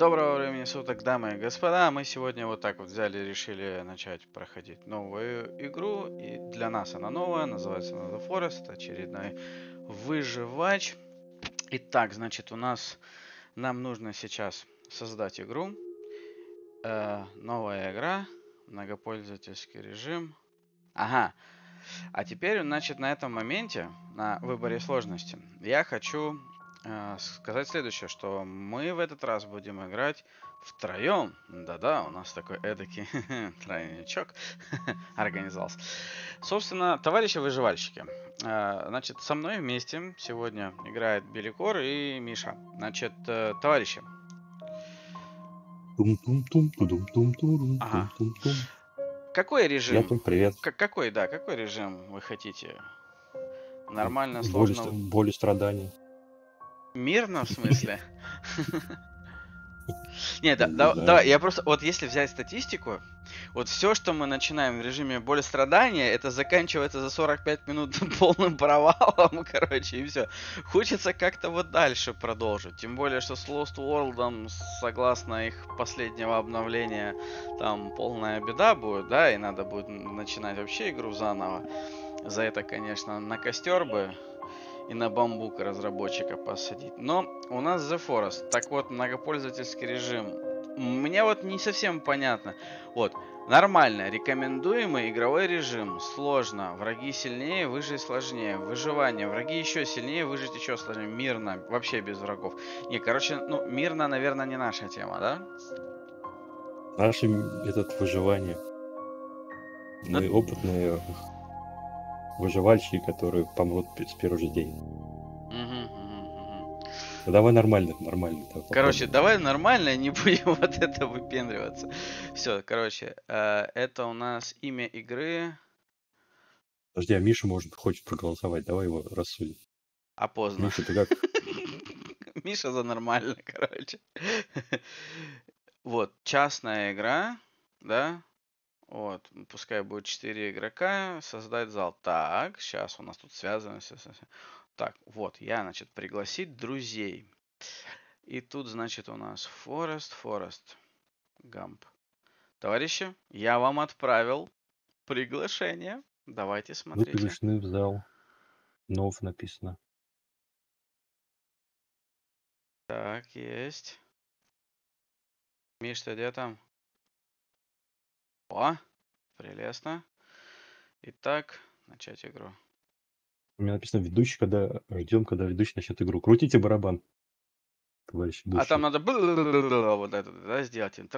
Доброго времени суток, дамы и господа. Мы сегодня вот так вот взяли и решили начать проходить новую игру. И для нас она новая, называется она The Forest, очередной выживач. Итак, значит, нам нужно сейчас создать игру. Новая игра, многопользовательский режим. Ага. А теперь, значит, на этом моменте, на выборе сложности, я хочу сказать следующее, что мы в этот раз будем играть втроем. Да-да, у нас такой эдакий тройничок организовался. Собственно, товарищи выживальщики. Значит, со мной вместе сегодня играет Беликор и Миша. Значит, товарищи. Ага. Какой режим? Привет. Какой режим вы хотите? Нормально, сложно. Боль и страдания. Мирно, в смысле? Нет, Не давай, знаю. я просто, вот если взять статистику, вот все, что мы начинаем в режиме боли страдания, это заканчивается за 45 минут полным провалом, короче, и все. Хочется как-то вот дальше продолжить. Тем более, что с Lost World, согласно их последнего обновления, там полная беда будет, да, и надо будет начинать вообще игру заново. За это, конечно, на костер бы и на бамбук разработчика посадить. Но у нас The Forest. Так вот, многопользовательский режим. Мне вот не совсем понятно. Вот, нормально, рекомендуемый игровой режим. Сложно. Враги сильнее, выжить сложнее. Выживание. Враги еще сильнее, выжить еще сложнее. Мирно. Вообще без врагов. Не, короче, мирно, наверное, не наша тема, да? Наше выживание. Мы опытные выживальщики, которые помрут с первого же день. Давай нормально. Короче, давай нормально, не будем вот это выпендриваться. Все, короче, это у нас имя игры. Подожди, а Миша хочет проголосовать, давай его рассудим. А поздно. Миша, ты как? Миша за нормально, короче. Вот, частная игра, да? Вот, пускай будет 4 игрока, создать зал. Так, сейчас у нас тут связано. Так, вот, я, значит, пригласить друзей. И тут, значит, у нас Forest, Гамп. Товарищи, я вам отправил приглашение. Давайте Вы смотрите. приглашены в зал. Нов написано. Так, есть. Миш, ты где там? О, прелестно. Итак, начать игру. У меня написано ведущий, ждем, когда ведущий начнет игру. Крутите барабан, товарищ ведущий. А там надо вот это, да, сделать. Нет,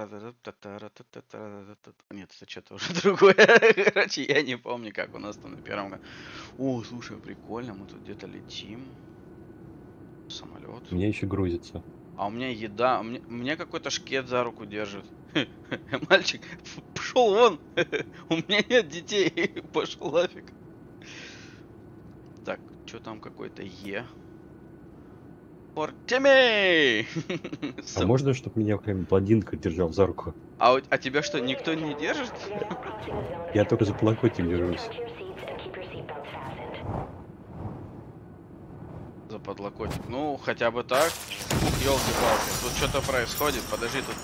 это что-то уже другое. Короче, я не помню, как у нас там на первом. О, слушай, прикольно, мы тут где-то летим. Самолет. У меня еще грузится. А у меня еда, мне какой-то шкет за руку держит. Мальчик, пошел вон. У меня нет детей. Пошел нафиг. Так, что там какой-то Е? Артемий! А можно, чтобы меня прям блондинка держал за руку? А тебя что, никто не держит? Я только за подлокотник держусь. За подлокотник. Ну, хотя бы так. Ух, елки-палки. Тут что-то происходит. Подожди, тут.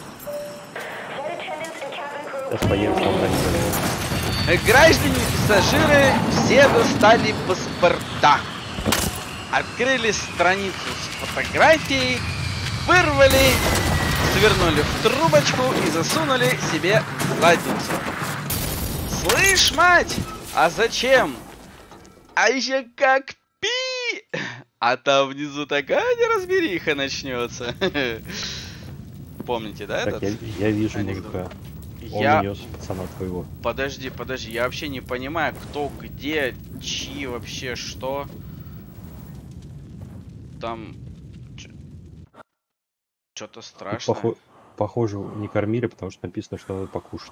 Сейчас поем Граждане и пассажиры все достали паспорта. Открыли страницу с фотографией, вырвали, свернули в трубочку и засунули себе в задницу. Слышь, мать, а зачем? А еще как пи! А там внизу такая неразбериха начнется. Помните, да, так, этот? я вижу анекдот? мужика. Он унес пацана твоего. Подожди, я вообще не понимаю, кто, где, чьи вообще, что. Там что-то страшное. Похоже, не кормили, потому что написано, что надо покушать.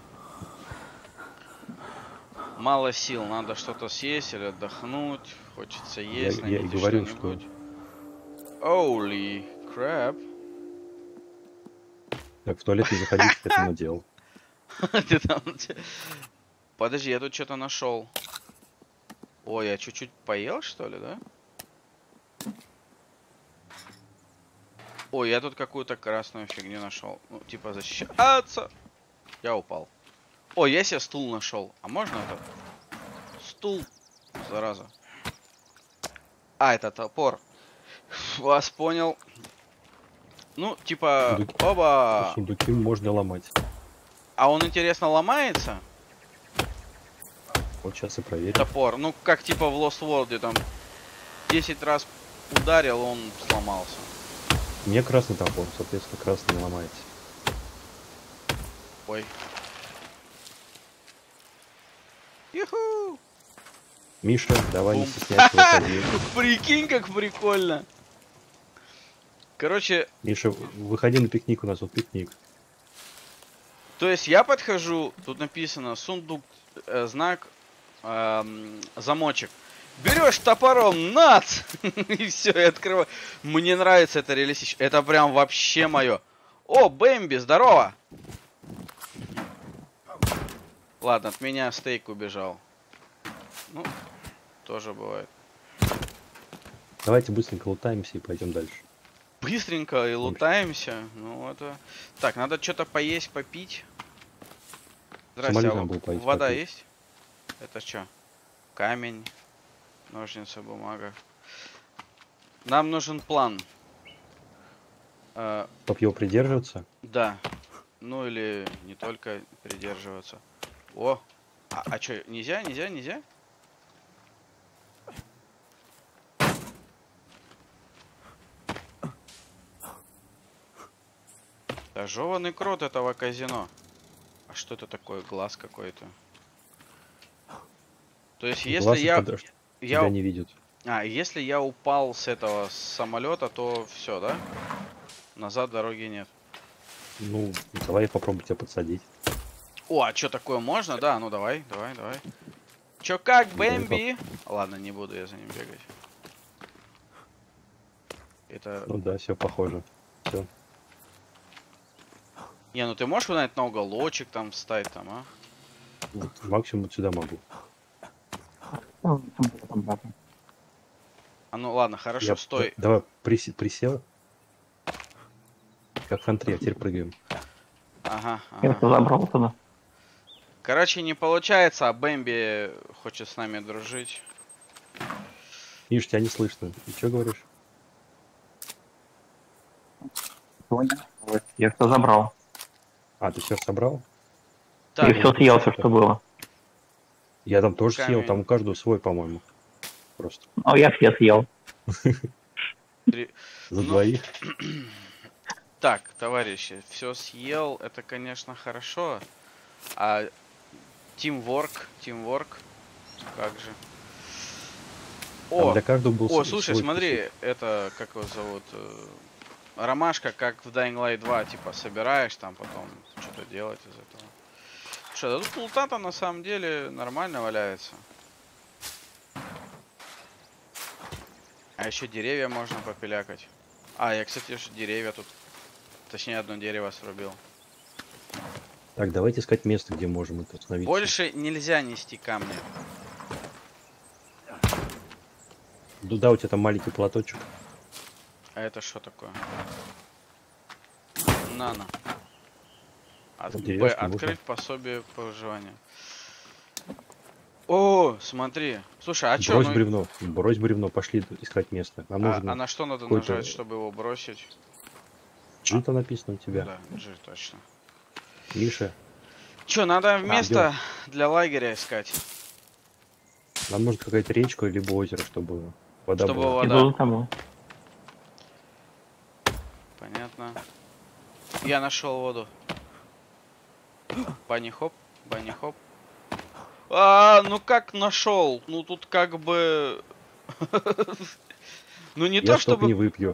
Мало сил, надо что-то съесть или отдохнуть. Хочется есть, Я и говорю, что... Holy crap. Так, в туалет не заходить, это надел. Ты там... Подожди, я тут что-то нашел. Ой, я чуть-чуть поел, что ли, да? Ой, я тут какую-то красную фигню нашел. Ну, типа защищаться. Я упал. Ой, я себе стул нашел. А можно это? Стул. Зараза. А, это топор. Вас понял. Ну, типа, Сундуки, оба. сундуки можно ломать. А он, интересно, ломается? Вот сейчас и проверим. Топор. Ну, как типа в Lost World, там 10 раз ударил, он сломался. У меня красный топор, соответственно, красный не ломается. Ой. Юху! Миша, давай не Бум. стесняйся, выходи. Прикинь, как прикольно. Короче, Миша, выходи на пикник, у нас вот пикник. то есть я подхожу, тут написано сундук, знак, замочек. Берешь топором, нац! И все, и открываю. Мне нравится это реалистично. Это прям вообще мое. О, Бэмби, здорово! Ладно, от меня стейк убежал. Ну, тоже бывает. Давайте быстренько лутаемся и пойдем дальше. Быстренько и лутаемся. Ну, это... Так, надо что-то поесть, попить. Здрасте, Сомали а там был поесть, вода попить. есть? Это что? Камень, ножницы, бумага. Нам нужен план. Чтоб его придерживаться. Да. Ну или не только придерживаться. О! А что, нельзя, нельзя, нельзя? Да жеванный крот этого казино. А что это такое? Глаз какой-то. То есть, если Глаз я... тебя не видит. А, если я упал с этого самолета, то все, да? Назад дороги нет. Ну, давай я попробую тебя подсадить. О, а что такое можно? Да, ну давай, давай, давай. Чё как, Давай Бэмби? Ладно, не буду я за ним бегать. Это... Ну да, все похоже. Все. Не, ну ты можешь, наверное, на уголочек там встать там, а? Максимум вот сюда могу. А ну ладно, хорошо, стой. Давай, присел. Как в антре, а теперь прыгаем. Ага, Я ага. забрал туда. Короче, не получается, а Бэмби хочет с нами дружить. Миш, тебя не слышно. Ты что говоришь? Я все забрал. А, ты все собрал? Так, И все съел, все, что было. Я там тоже Камень. съел, там у каждого свой, по-моему. Просто. Ну, я все съел. За Ну, двоих. Так, товарищи, все съел, это, конечно, хорошо. А тимворк, как же. Там О, для каждого был о, слушай, свой смотри, кусок. это, как его зовут, ромашка, как в Dying Light 2, типа, собираешь там, потом что-то делать из этого. Слушай, да тут лута-то на самом деле нормально валяется. А еще деревья можно попилякать. А, я, кстати, уже деревья тут, точнее, одно дерево срубил. Так, давайте искать место, где можем это остановиться. Больше нельзя нести камни. Да, у тебя там маленький платочек. А это что такое? Нано. Вот деревяшки Открыть пособие по выживанию. О, смотри. Слушай, а Брось что? бревно, брось бревно, пошли искать место. Нам нужно... А на что надо какой-то- нажать, чтобы его бросить? G там написано у тебя. Да, G, точно. Миша, Че, надо место для лагеря искать. нам нужна какая-то речка либо озеро, чтобы вода Чтобы была. вода. Иду за тобой. Понятно. Я нашел воду. Бани-хоп, бани-хоп. А, ну как нашел? Ну тут как бы... Ну не Я то чтоб не чтобы... выпью.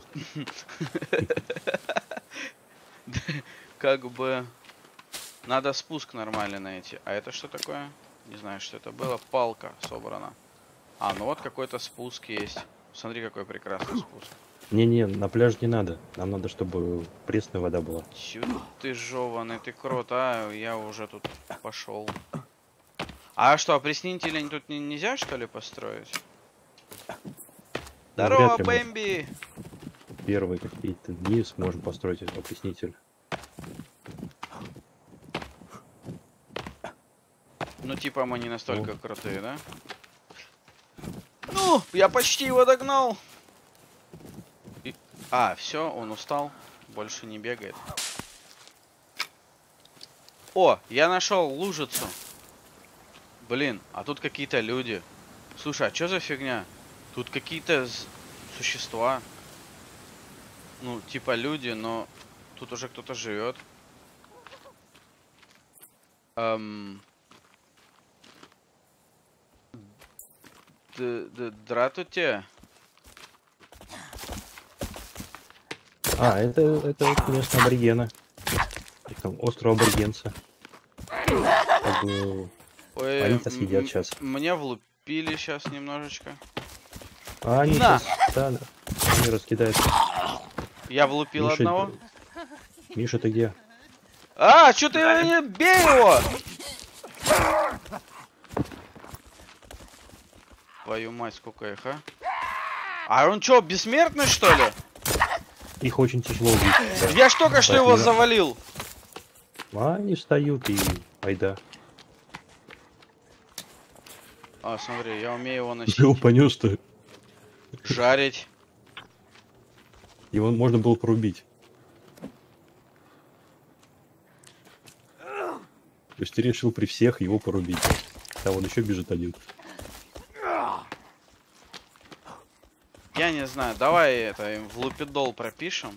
Как бы... Надо спуск нормально найти. А это что такое? Не знаю, что это было. Палка собрана. А, ну вот какой-то спуск есть. Смотри, какой прекрасный спуск. Не-не, на пляж не надо. Нам надо, чтобы пресная вода была. Чё ты жеваный, ты крот, а? Я уже тут пошел. А что, опреснитель тут нельзя, что ли, построить? Здорово, вряд ли можно. Бэмби! первые какие-то дни сможем построить опреснитель. Ну, типа, мы не настолько крутые, да? Ну, я почти его догнал. А, все, он устал. Больше не бегает. О, я нашел лужицу. Блин, а тут какие-то люди. Слушай, а что за фигня? Тут какие-то существа. Ну, типа люди, но тут уже кто-то живет. Здравствуйте. А, это местные аборигены. Их там остров аборигенцы. Как бы Ой, они нас едят сейчас. Мне влупили сейчас немножечко. А они На! сейчас, да, они раскидают. Я влупил Миша, одного. Миша, ты где? А, что ты бей его? Твою мать, сколько их, а? А он что, бессмертный, что ли? Их очень тяжело убить. Да. Я ж только что его завалил. А они встают и айда. А, смотри, я умею его носить. Ты его понес-то. Жарить. Его можно было порубить. То есть ты решил при всех его порубить. А вон еще бежит один. Я не знаю, давай это в лупидол пропишем.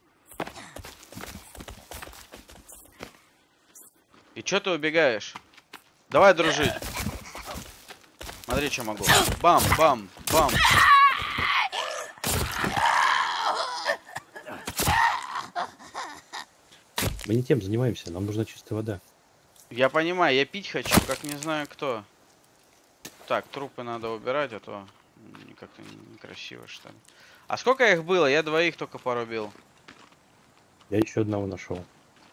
И чё ты убегаешь? Давай дружить. Смотри, что могу. Бам, бам, бам. Мы не тем занимаемся, нам нужна чистая вода. Я понимаю, я пить хочу, как не знаю кто. Так, трупы надо убирать, а то как-то некрасиво, что ли. А сколько их было? Я двоих только порубил. Я еще одного нашел.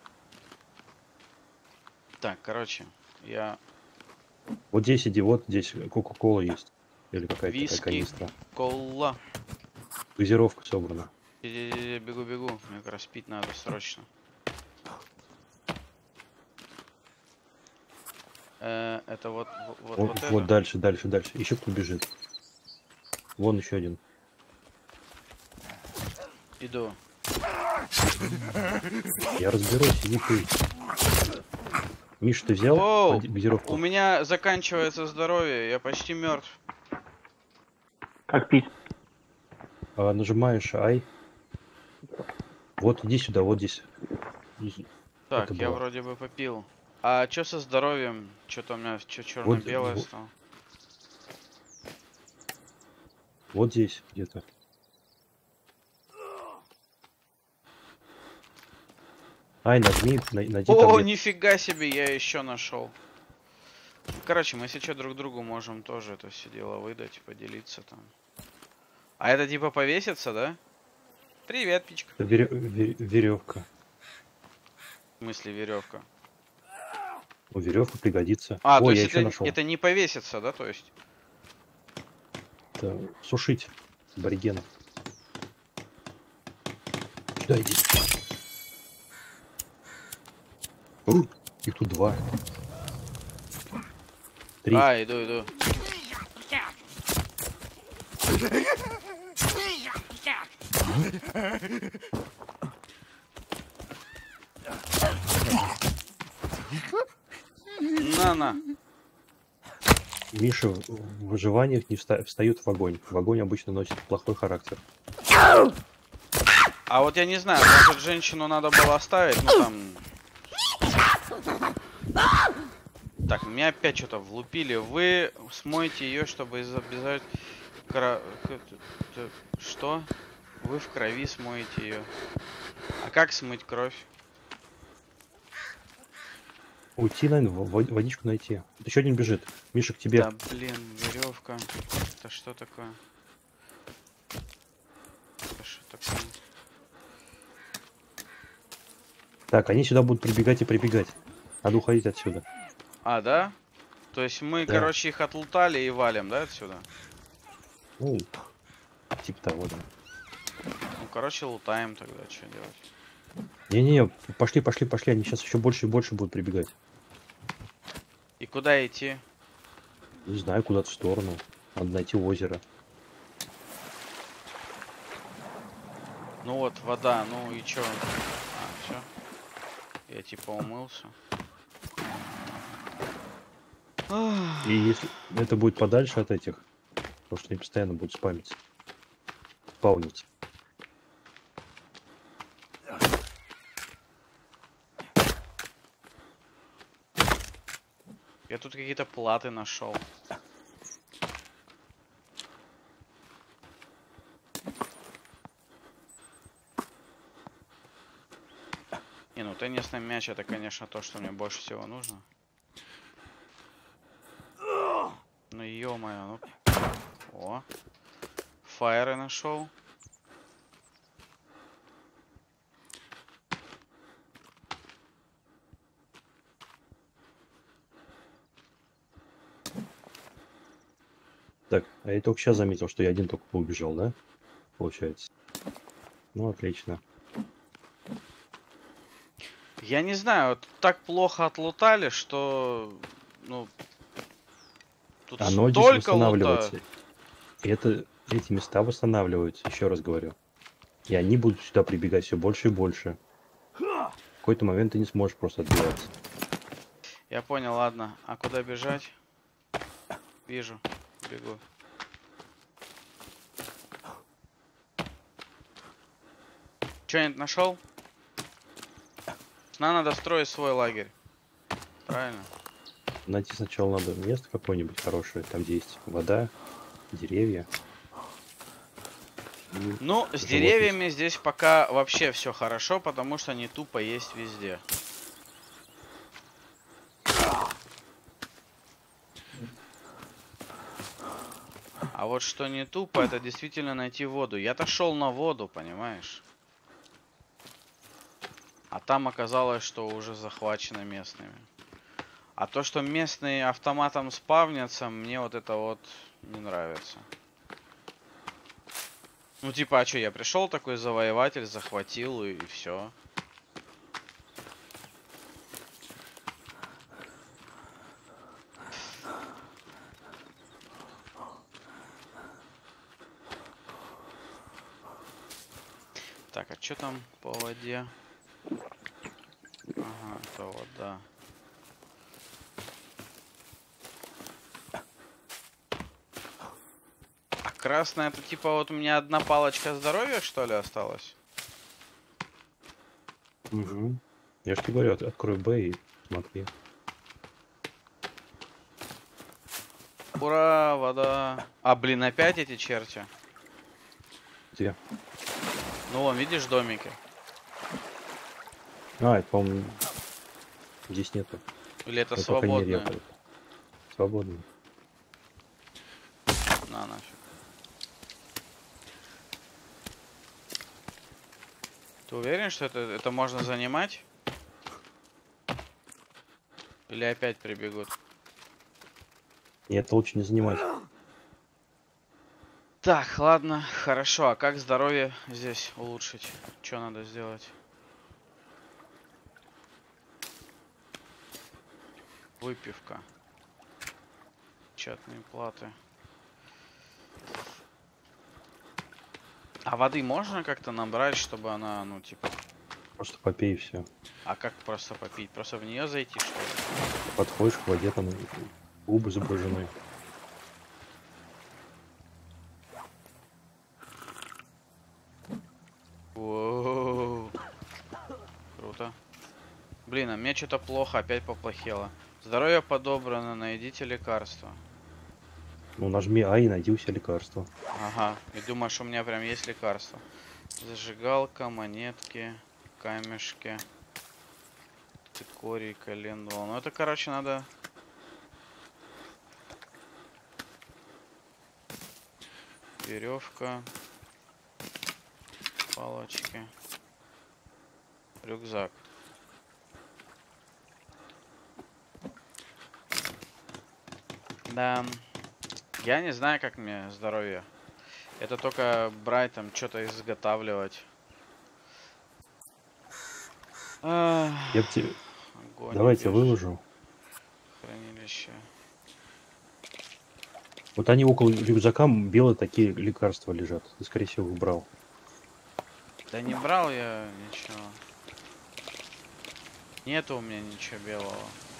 Так, короче, я... Вот здесь иди, вот здесь кока-кола есть. Или какая-то Виски. канистра. Кола. Газировка собрана. Бегу, бегу. Мне как раз пить надо срочно. Это вот Вот дальше. Еще кто бежит. Вон еще один. Иду. Я разберусь, иди ты. Миш, ты взял Оу, газировку? у меня заканчивается здоровье, я почти мертв. Как пить? Нажимаешь ай. Вот иди сюда, вот здесь. Так, Это я было. вроде бы попил. А что со здоровьем? Что-то у меня черно-белое Вот. стало. Вот здесь где-то. Ай, нажми, найди О, таблетку. нифига себе, я еще нашел. Короче, мы если что друг другу можем тоже это все дело выдать, поделиться там. А это типа повесится, да? Привет, Пичка. Веревка. В смысле веревка? Ну, веревка пригодится. А, то Ой, я есть еще нашел. это не повесится, да, то есть? Это сушить аборигенов. Сюда иди. Их тут 2. 3. А, иду. На. Миша в выживаниях не встают в огонь. В огонь обычно носит плохой характер. А вот я не знаю, может женщину надо было оставить, ну там... Так, меня опять что-то влупили. Вы смойте ее, чтобы избежать... Что? Вы в крови смоете ее. А как смыть кровь? Уйти, наверное, водичку найти. Вот еще один бежит. Миша, к тебе. Да блин, веревка. Это что такое? Это что такое? Так, они сюда будут прибегать и прибегать. Надо уходить отсюда. А, да? То есть мы, Да. короче, их отлутали и валим, да, отсюда? Ну, типа того, да. короче, лутаем тогда, что делать? Не-не-не, пошли, пошли, пошли. Они сейчас еще больше и больше будут прибегать. И куда идти? Не знаю, куда-то в сторону. Надо найти озеро. Ну вот, вода, ну и чё? А, все. Я типа умылся. И если это будет подальше от этих, потому что они постоянно будут спамиться. Спауниться. Я тут какие-то платы нашел. Не, ну теннисный мяч это, конечно, то, что мне больше всего нужно. Ну ё-моё, ну. О. Фаеры нашел. Так, а я только сейчас заметил, что я один только убежал, да? Получается. Ну, отлично. Я не знаю, вот так плохо отлутали, что, ну, тут Оно здесь столько лута. восстанавливается. И эти места восстанавливаются, еще раз говорю. И они будут сюда прибегать все больше и больше. В какой-то момент ты не сможешь просто отбиваться. Я понял, ладно. А куда бежать? Вижу. Бегу. Что-нибудь нашел? Нам надо строить свой лагерь. Правильно? Найти сначала надо место какое-нибудь хорошее, там где есть вода, деревья. И Ну, с животные. деревьями здесь пока вообще все хорошо, потому что они тупо есть везде. А вот что не тупо, это действительно найти воду. Я-то шел на воду, понимаешь? А там оказалось, что уже захвачено местными. А то, что местные автоматом спавнятся, мне вот это вот не нравится. Ну типа, а что, я пришел такой завоеватель, захватил и все. Так, а что там по воде? Ага, это вода. А красная это типа вот у меня одна палочка здоровья, что ли, осталась? Угу. Я же тебе говорю, открой Б и смотри. Ура, вода. А, блин, опять эти черти. Где? Ну, вон, видишь домики? А, это, по-моему, здесь нету. Или это Ну, по крайней мере, свободные? свободно. На, нафиг. Ты уверен, что это можно занимать? Или опять прибегут? Нет, лучше не занимать. Так, ладно, хорошо. А как здоровье здесь улучшить? Что надо сделать? Выпивка. Печатные платы. А воды можно как-то набрать, чтобы она, ну, типа... Просто попей и все. А как просто попить? Просто в нее зайти, что ли? Подходишь к воде, там губы изображены. Воу. Круто. Блин, а мне что-то плохо, опять поплохело. Здоровье подобрано, найдите лекарство. Ну, нажми А и найди у себя лекарство. Ага, и думаешь, у меня прям есть лекарство. Зажигалка, монетки, камешки, цикорий, календула. Ну это, короче, надо... Веревка, палочки, рюкзак. Да, я не знаю, как мне здоровье. Это только брать там, что-то изготавливать. Ах, Я б тебе... огонь, Давайте убежище, выложу. хранилище. Вот они около рюкзака белые такие лекарства лежат. Ты, скорее всего, их брал. Да не брал я ничего. Нету у меня ничего белого.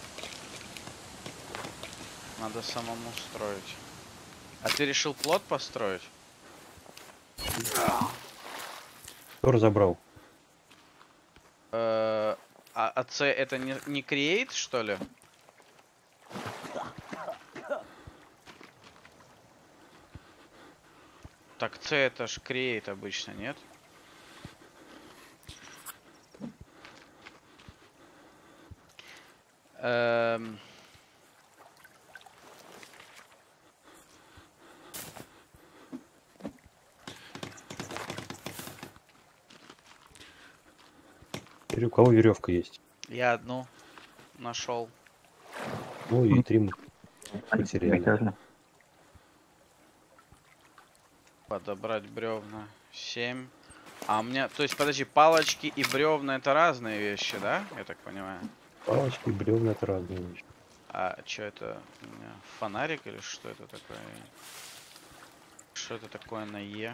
Надо самому строить. А ты решил плот построить? Кто разобрал? А C это не create, что ли? Так C это ж create обычно, нет? Эм, Или у кого веревка есть? я одну нашел. Ну и 3 мы потеряли. Замечательно. Подобрать бревна. 7. А у меня, то есть, подожди, палочки и бревна это разные вещи, да? Я так понимаю. Палочки, бревна — это разные вещи. А что это? У меня фонарик или что это такое? Что это такое на Е?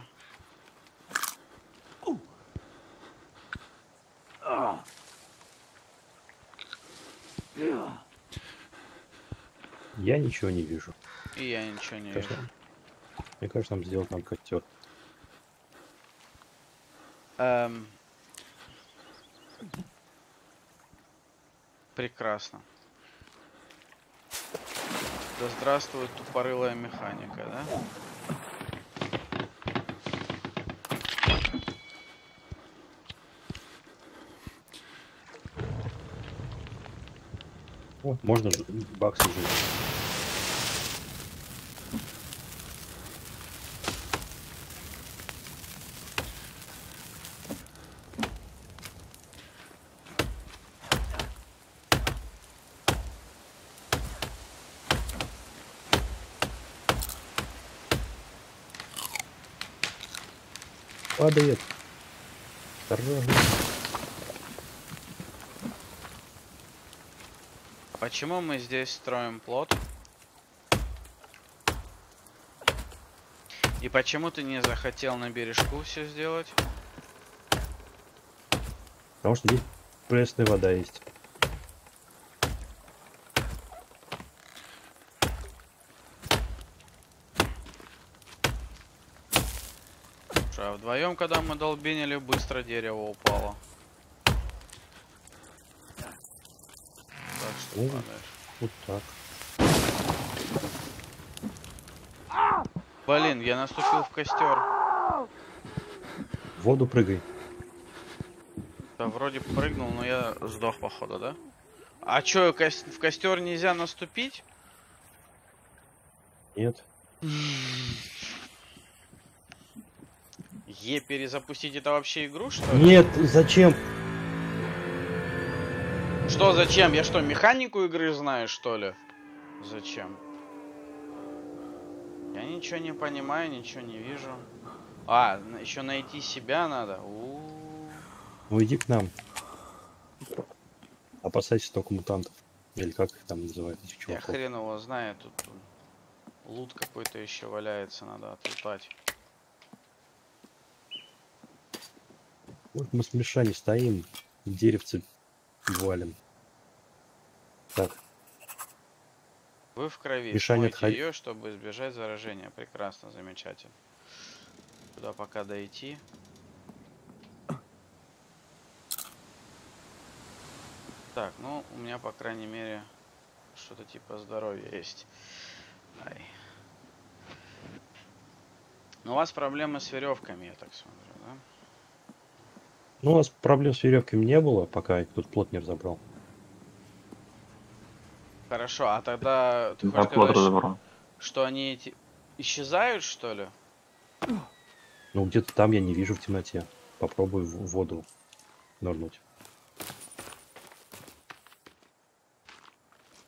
Я ничего не вижу. И я ничего не Кажется, вижу. мне кажется, нам сделать нам костер. Прекрасно. Да здравствует тупорылая механика, да? О, можно баксы жить. Падает. Осторожно. Почему мы здесь строим плот? И почему ты не захотел на бережку все сделать? Потому что здесь пресная вода есть. А вдвоем, когда мы долбинили, быстро дерево упало. Так что Ну, падаешь. вот так. Блин, я наступил в костер. В воду прыгай. Да вроде прыгнул, но я сдох походу, да? А чё, в костер нельзя наступить? Нет. Перезапустить это вообще игру, что ли? Нет, зачем? Что зачем? Я что, механику игры знаю, что ли? Зачем? Я ничего не понимаю, ничего не вижу. А, еще найти себя надо. Ну иди к нам. Опасайся только мутантов. Или как их там называют, этих Я чуваков. хрен его знаю, тут лут какой-то еще валяется, надо отлутать. Вот мы с Мишаней стоим, деревце валим. Так, Вы в крови. Мишаня, Смойте отходи. ее, чтобы избежать заражения. Прекрасно, замечательно. Куда пока дойти? Так, ну, у меня, по крайней мере, что-то типа здоровья есть. Ай. Но у вас проблемы с веревками, я так смотрю, да? ну у нас проблем с веревками не было, пока тут плот не разобрал. Хорошо, а тогда ты Да, хочешь плот сказать, разобрал. что они эти исчезают, что ли? Ну где-то там я не вижу в темноте. Попробуй в воду нырнуть.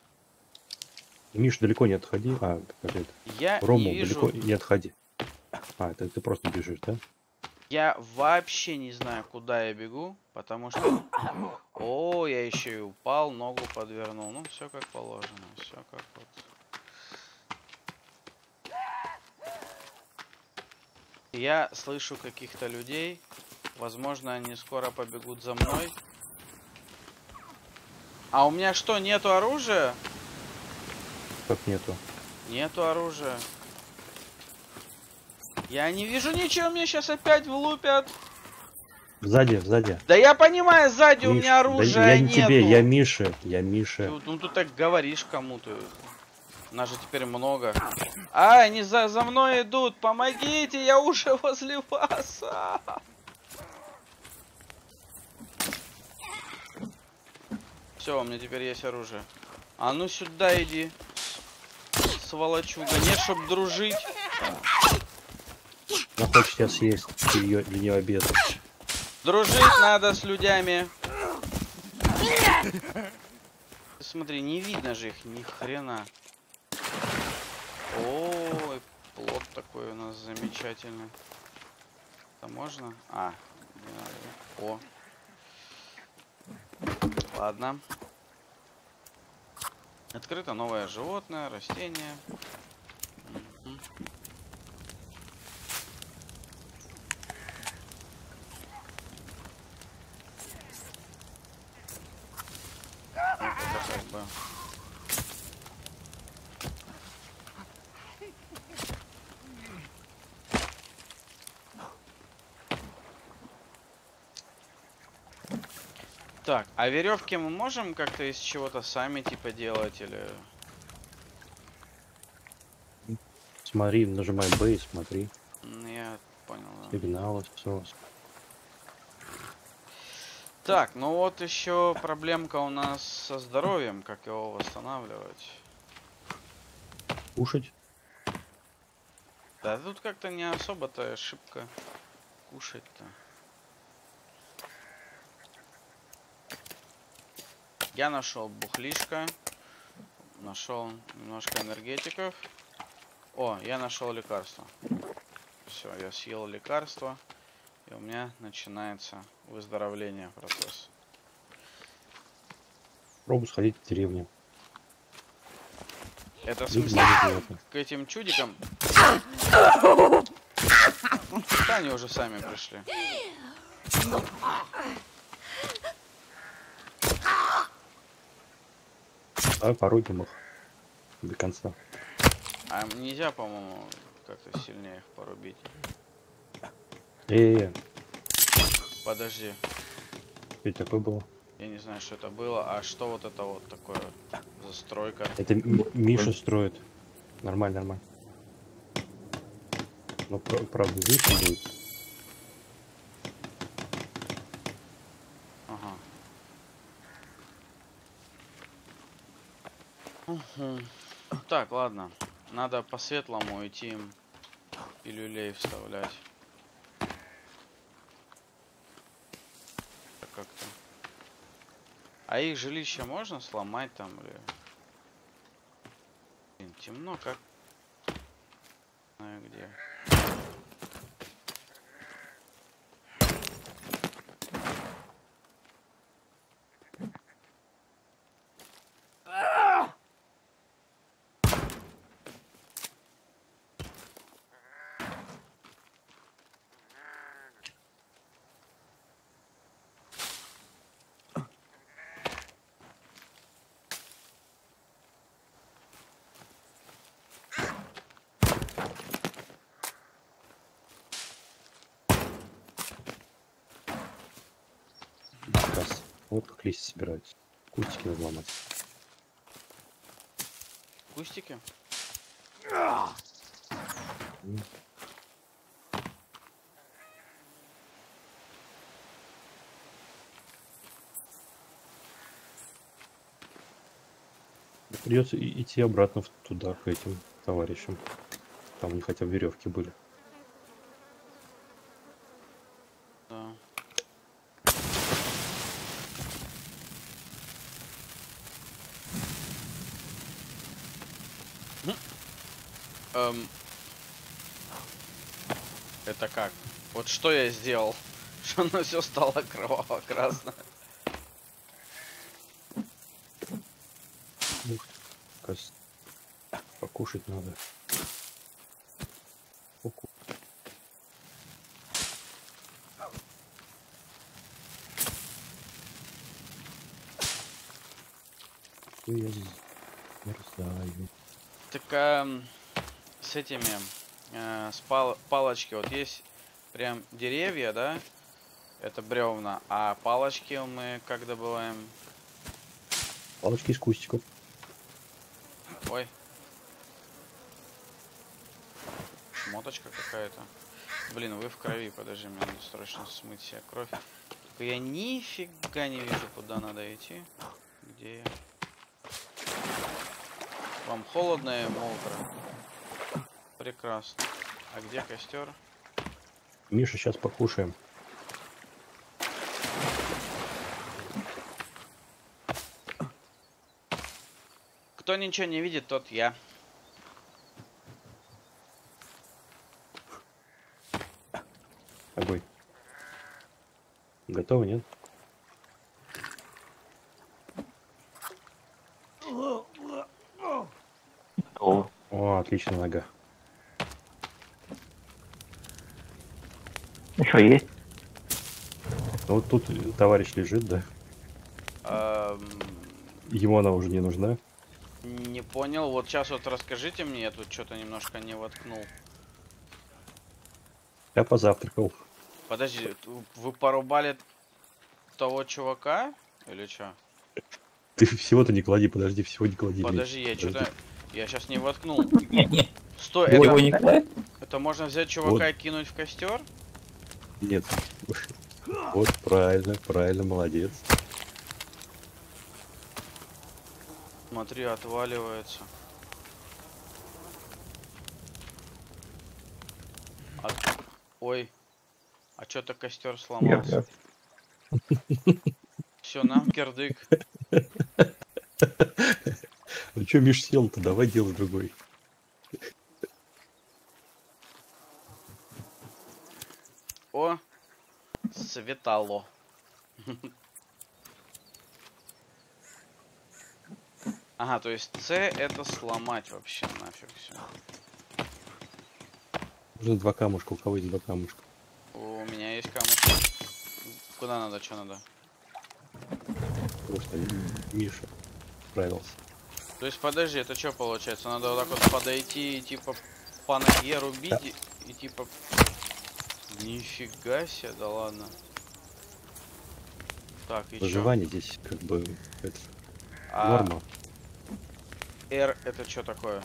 Миш, далеко не отходи. А, покажи это. Я Рому, не вижу. далеко не отходи. А, это ты просто бежишь, да? Я вообще не знаю, куда я бегу, потому что... О, я еще и упал, ногу подвернул. Ну, все как положено, все как вот. Я слышу каких-то людей. Возможно, они скоро побегут за мной. А у меня что, нету оружия? Как нету? Нету оружия. Я не вижу ничего, меня сейчас опять влупят. Сзади, сзади. Да я понимаю, сзади у Миш, меня да оружия я не тебе, нету. я Миша, я Миша. Ну ты так говоришь кому-то. Нас же теперь много. А, они за мной идут. Помогите, я уже возле вас. Все, у меня теперь есть оружие. А ну сюда иди. Сволочуга. Нет, чтоб дружить. Она хочет тебя съесть для нее обед. Дружить надо с людьми. Смотри, не видно же их ни хрена. Ой, плод такой у нас замечательный. Это можно? А, не надо. О. Ладно. Открыто новое животное, растение. Мгм. Это как бы... Так, а веревки мы можем как-то из чего-то сами типа делать или... Смотри, нажимай Б и смотри. Я понял, да. Сигналы, все. Так, ну вот еще проблемка у нас со здоровьем, как его восстанавливать. Кушать. Да тут как-то не особо-то ошибка кушать-то. Я нашел бухлишко, нашел немножко энергетиков. О, я нашел лекарство. Все, я съел лекарство, и у меня начинается выздоровление процесс. Пробуй сходить в деревню. Это в Видимо, смысле неприятно. к этим чудикам? Да, они уже сами пришли. Давай порубим их до конца. А нельзя, по-моему, как-то сильнее их порубить. Подожди. Ведь такое было. Я не знаю, что это было. А что вот это вот такое? Застройка. Это Миша строит. Нормально, нормально. Но правда здесь будет. Ага. Угу. Так, ладно. Надо по-светлому идти им пилюлей вставлять. Как-то. А их жилище можно сломать там или... Блин, темно как... Не знаю где. Сейчас. Вот как листья собираются. Кустики надо ломать. Кустики? Придется идти обратно туда, к этим товарищам. Там у них хотя бы веревки были. Да. Это как? Вот что я сделал? Что оно все стало кроваво-красное. Ух, кажется, покушать надо. Уку. Я замерзаю. Так с этими, с палочки, вот есть прям деревья, да? Это бревна, а палочки мы как добываем? Палочки из кустиков. Ой. Шмоточка какая-то. Блин, вы в крови, подожди, мне надо срочно смыть себе кровь. Только я нифига не вижу, куда надо идти. Где я? Вам холодно и мокро. Прекрасно. А где костер? Миша, сейчас покушаем. Кто ничего не видит, тот я. Огонь. Готово, нет? О, О, отлично, нога. еще есть? Ну, вот тут товарищ лежит, да? Ему она уже не нужна. Не понял. Вот сейчас вот расскажите мне, я тут что-то немножко не воткнул. Я позавтракал. Подожди, вы порубали того чувака? Или что? Ты всего-то не клади, подожди, всего не клади. Подожди, Миш, я подожди. что-то... Я сейчас не воткнул. Не, Стой, его это... не класть? Это можно взять чувака и кинуть в костер? Нет. Вот, правильно, правильно, молодец. Смотри, отваливается. Ой. А что-то костер сломался. Все, нам кирдык. Ну что, Миш сел-то, давай делай другой. О, светало. Ага, то есть С это сломать вообще нафиг все. Нужно два камушка, у кого есть два камушка? У меня есть камушек. Куда надо, что надо? Просто Миша справился. То есть подожди, это что получается? Надо вот так вот подойти и типа по ноге рубить Да. и типа... Нифига себе, да ладно. Так, и чё? Выживание здесь как бы это А норма. R это что такое?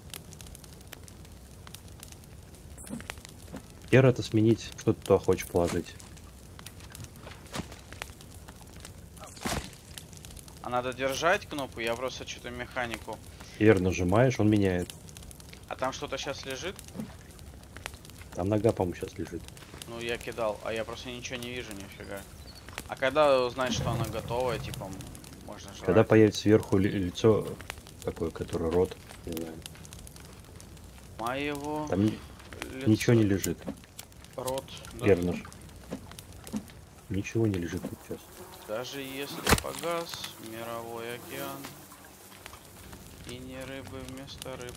R это сменить, что ты туда хочешь положить. А надо держать кнопку? Я просто что-то механику. R нажимаешь, он меняет. А там что-то сейчас лежит? Там нога, по-моему, сейчас лежит. Ну, я кидал, а я просто ничего не вижу, нифига. А когда узнать, что она готовая, типа, можно жрать? Когда появится сверху лицо такое, которое рот, не знаю. Моего Там ничего не лежит. рот, да? R наж. Ничего не лежит тут сейчас. Даже если погас мировой океан и не рыбы вместо рыб.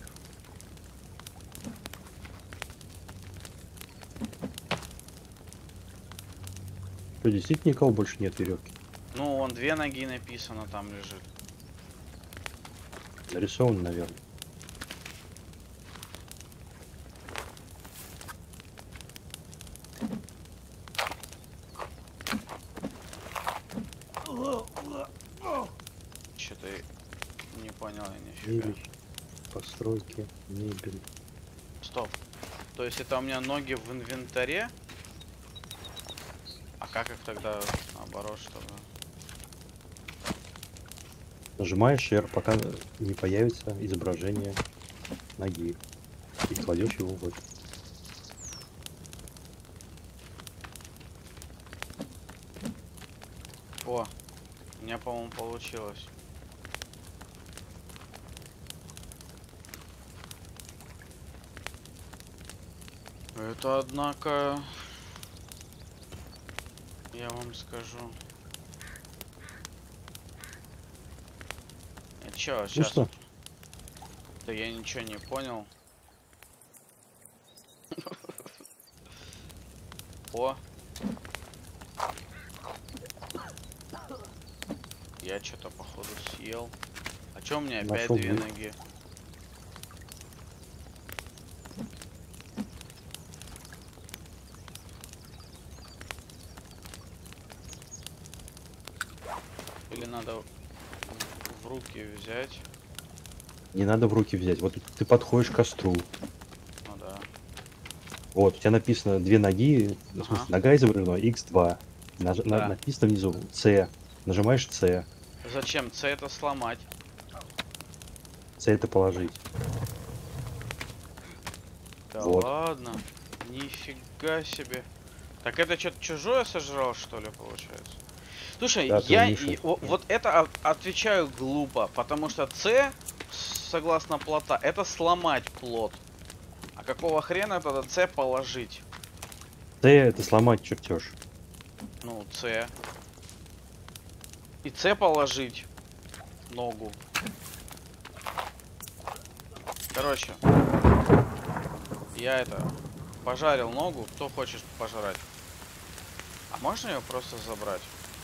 Что, действительно никого больше нет веревки? Ну, вон 2 ноги написано, там лежит. Нарисован, наверное. Что-то не понял я нифига. Мебель, постройки, мебель. Стоп. То есть это у меня ноги в инвентаре? А как их тогда наоборот, чтобы... Нажимаешь R, пока не появится изображение ноги. И кладешь его вот. О, у меня, по-моему, получилось. Это, однако, я вам скажу. Чё, Ну сейчас? что? Да я ничего не понял. О. Я что-то походу съел. А чё у меня опять Нашел две дверь. ноги? Или надо в руки взять? Не надо в руки взять. Вот ты подходишь к костру. Ну да. Вот, у тебя написано две ноги, в смысле, Ага. нога изображена, X2. Да. Написано внизу C. Нажимаешь C. Зачем C это сломать? C это положить. Да Вот. ладно. Нифига себе. Так это что-то чужое сожрал, что ли, получается? Слушай, Да, я твой Миша. вот это отвечаю глупо, потому что C, согласно плота, это сломать плот. А какого хрена тогда C положить? C это сломать чертеж. Ну, C. И C положить ногу. Короче, я это пожарил ногу. Кто хочет пожрать? А можно ее просто забрать?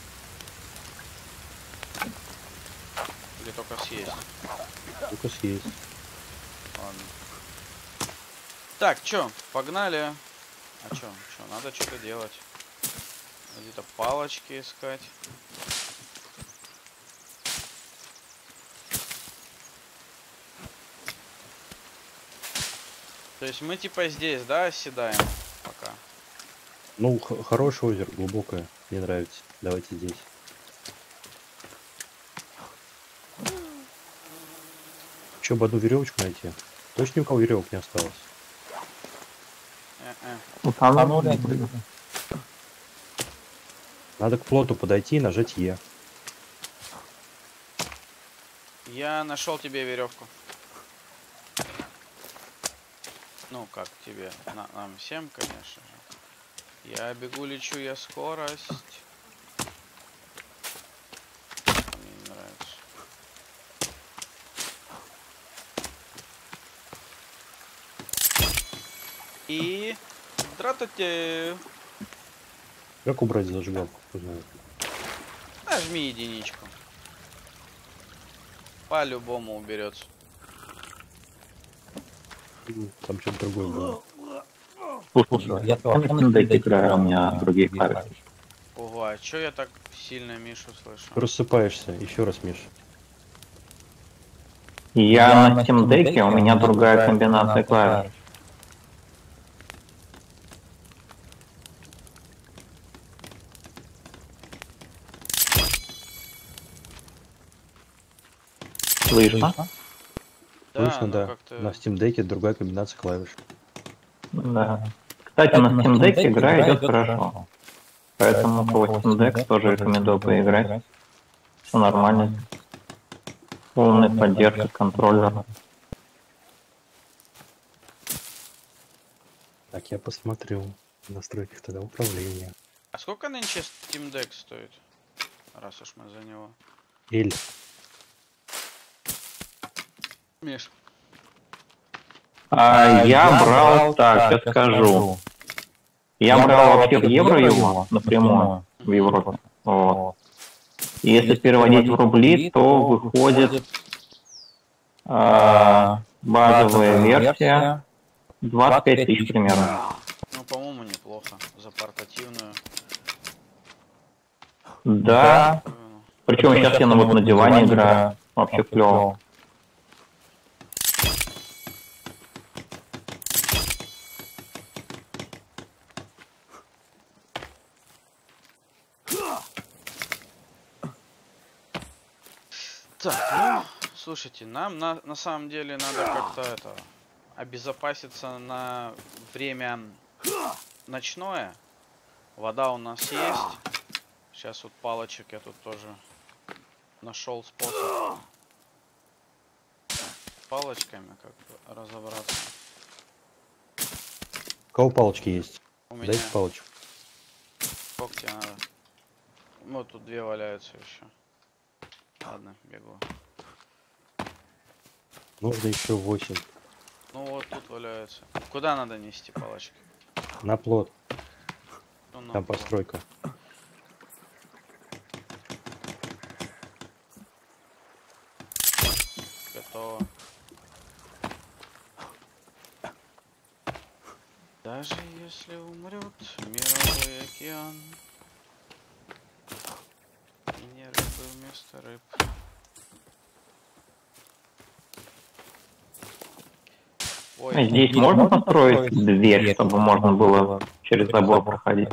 Или только съесть? Только съесть. Ладно. Так, чё, погнали. А чё, надо что-то делать. Где-то палочки искать. То есть мы типа здесь, да, оседаем пока? Ну, хорошее озеро, глубокое. Мне нравится. Давайте здесь. Еще бы одну веревочку найти. Точно ни у кого веревок не осталось? Утонули. Надо к плоту подойти и нажать Е. Я нашел тебе веревку. Ну как тебе? Нам всем, конечно же. Я бегу, лечу, я скорость. Мне не нравится. И здравствуйте. Как убрать зажигалку? Кто знает? Нажми единичку. По-любому уберется. Там что-то другое было. Слушай, я тоже на Steam Deck играю, у меня другие клавиши. Ого, а чё я так сильно Мишу слышу? Просыпаешься. Еще раз, Миш. Я на Steam Deck, у меня другая комбинация клавиш. Слышно? Слышно, ну да. как-то... На Steam Deck другая комбинация клавиш. Да. Кстати, на Steam Deck игра идет хорошо. Поэтому по Steam Deck тоже рекомендую поиграть. Все нормально. Полная поддержка контроллера. Так, я посмотрю в настройках тогда управления. А сколько нынче Steam Deck стоит? Раз уж мы за него. L. Миш. Я брал, так, я скажу. Я брал вообще в евро его, напрямую, в Европе. Вот. И если переводить в рубли, то выходит базовая версия 25 тысяч примерно. Ну, по-моему, неплохо. За портативную. Да. Ну, Причем сейчас я вот на диване играю. Вообще клево. Так, ну, слушайте, нам на самом деле надо как-то это обезопаситься на время ночное. Вода у нас есть. Сейчас вот палочек я тут тоже нашел способ с палочками как бы разобраться. У кого палочки есть? У меня. Дайте палочку. Сколько тебе надо? Вот тут 2 валяются еще. Ладно, бегу. Нужно еще 8. Ну вот тут валяются. Куда надо нести палочки? На плот. Ну, на Там пол. постройка. Готово. Даже если умрет мировой океан, и не рыбы вместо рыб. Ой, Здесь можно построить дверь, чтобы можно было через забор проходить?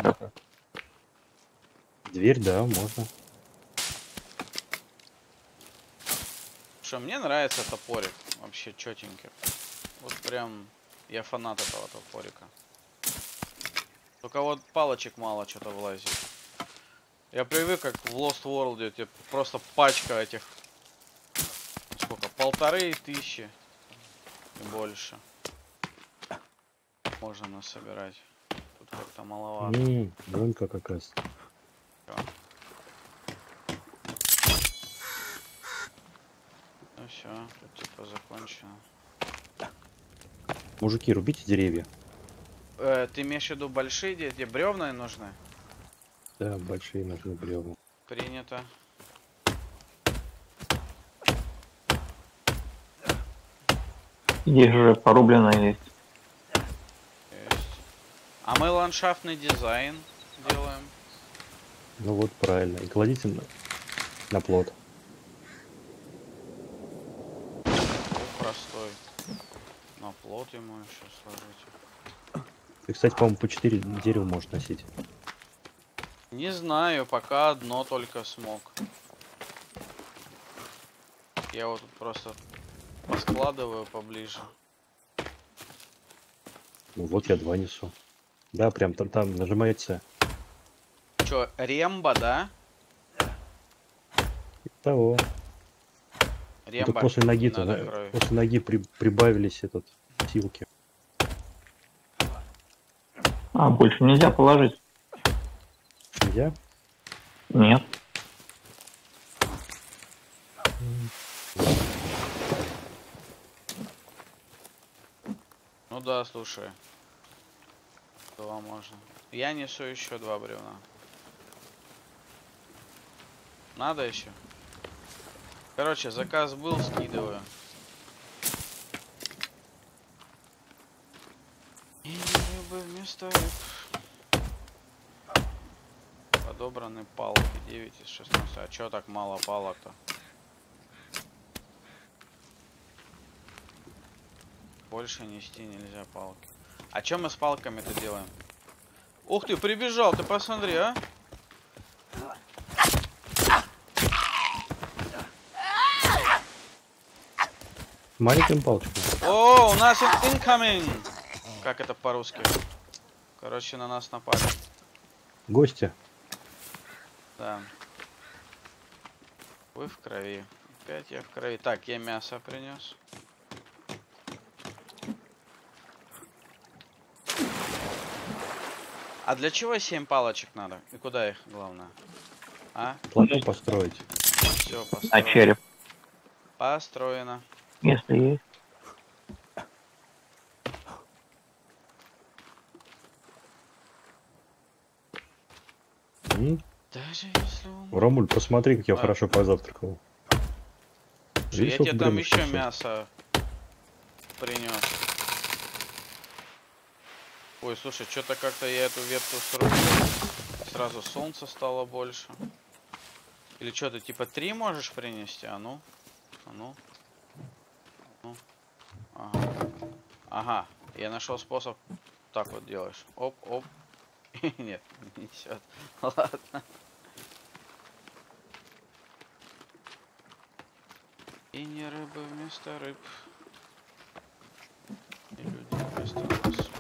Дверь, да, можно. что мне нравится топорик. Вообще четенький. Вот прям я фанат этого топорика. Только вот палочек мало что-то влазит. Я привык, как в Lost World, тебе просто пачка этих. Сколько? 1500 и больше. Можно насобирать. Тут как-то маловато. Вон как раз. Всё. Ну все, тут типа закончено. Мужики, рубите деревья. Ты имеешь в виду большие, где бревна нужны? Да, большие нужны бревна. Принято. Здесь уже порублено есть. Есть. А мы ландшафтный дизайн делаем. Ну вот, правильно. И кладите на плот. Простой. На плот ему еще сложить. И, кстати, по-моему, по 4 дерева можешь носить. Не знаю, пока одно только смог. Я вот тут просто поскладываю поближе. Ну вот я 2 несу. Да, прям там нажимается. Чё, ремба, да? Того. Ремба. Это после ноги-то, надо крови. после ноги прибавились силки. А, больше нельзя положить? Нельзя? Нет. Ну да, слушай. 2 можно. Я несу еще 2 бревна. Надо еще? Короче, заказ был, скидываю. И рыбы вместо рыб. Подобраны палки 9 из 16. А чё так мало палок-то? Больше нести нельзя палки. А чё мы с палками-то делаем? Ух ты, прибежал, ты посмотри, а? Маленьким палочком. О, у нас incoming! Как это по-русски? Короче, на нас напали. Гости. Да. Вы в крови. Опять я в крови. Так, я мясо принес. А для чего 7 палочек надо? И куда их, главное? А? Плотно построить. Все, А построено. череп, Построено. если есть. Даже если он... Ромуль, посмотри, как я А. хорошо позавтракал. Я Видишь, тебе сколько там граммов еще пришло? мясо принес. Ой, слушай, что-то как-то я эту ветку срубил. Сразу солнце стало больше. Или что, ты типа 3 можешь принести? А ну? А ну? Ну? Ага. Ага. Я нашел способ. Так вот делаешь. Оп, оп. Нет, не несет. Ладно. И не рыбы вместо рыб. И люди вместо нас.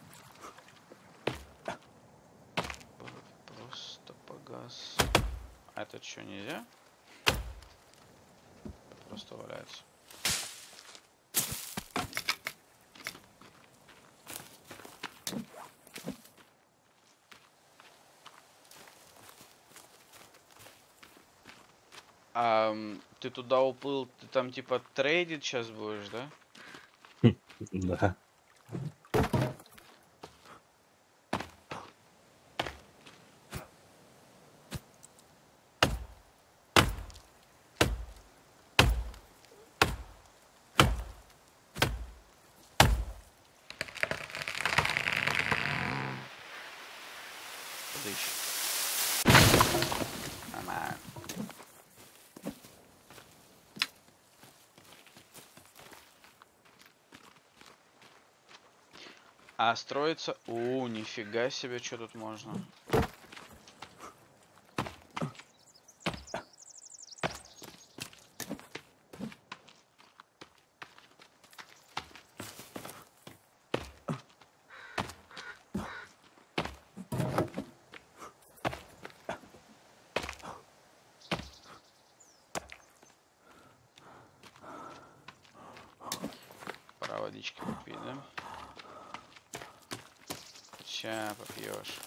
Просто погас. А это что, нельзя? Просто валяется. Ты туда уплыл, ты там типа трейдить сейчас будешь, да? Да. Подыщи. Нормально. А строится... нифига себе, что тут можно. Пора водички попить, да? Ща попьешь.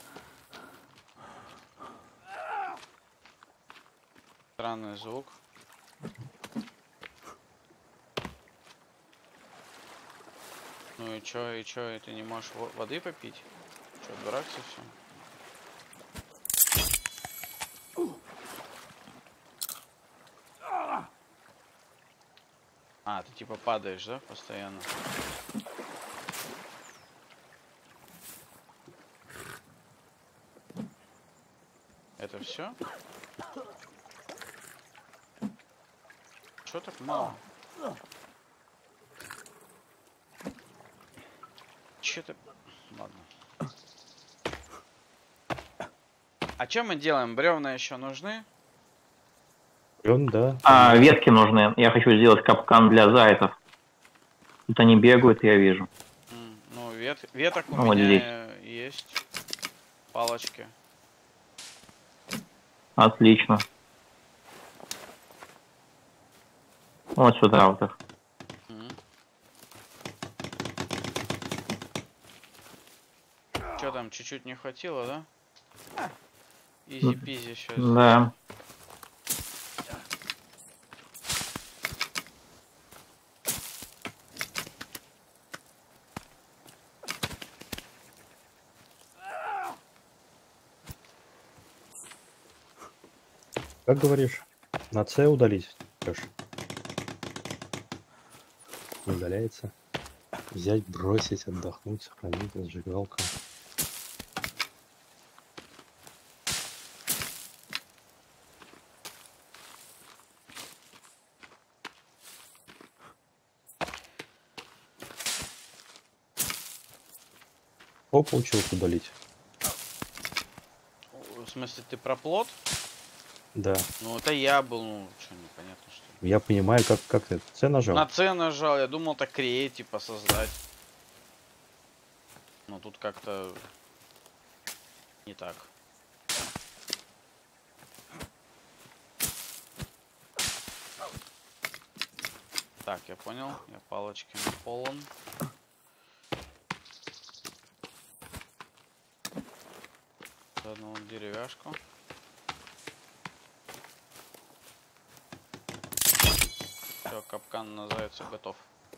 Странный звук. Ну и чё, и ты не можешь воды попить? Чё, дурак совсем? А, ты типа падаешь, да, постоянно? Это все? Чё так мало? Чё ты... Ладно. А чё мы делаем? Бревна еще нужны? Он, да. Ветки нужны. Я хочу сделать капкан для зайцев. Тут они бегают, я вижу. Ну, веток у Вот меня есть. Палочки. Отлично. Вот сюда вот их. Чё там, чуть-чуть не хватило, да? Изи-пизи сейчас. Да. Как говоришь, на С удалить, Лёш? Не удаляется. Взять, бросить, отдохнуть, сохранить, зажигалка. Что получилось удалить? В смысле, ты про плот? Да. Ну, это я был, ну, что, непонятно, что ли. Я понимаю, как ты С нажал. На С нажал, я думал, так create, типа, создать. Но тут как-то не так. Так, я понял, я палочки полон. Одну деревяшку. Все, капкан на зайца готов.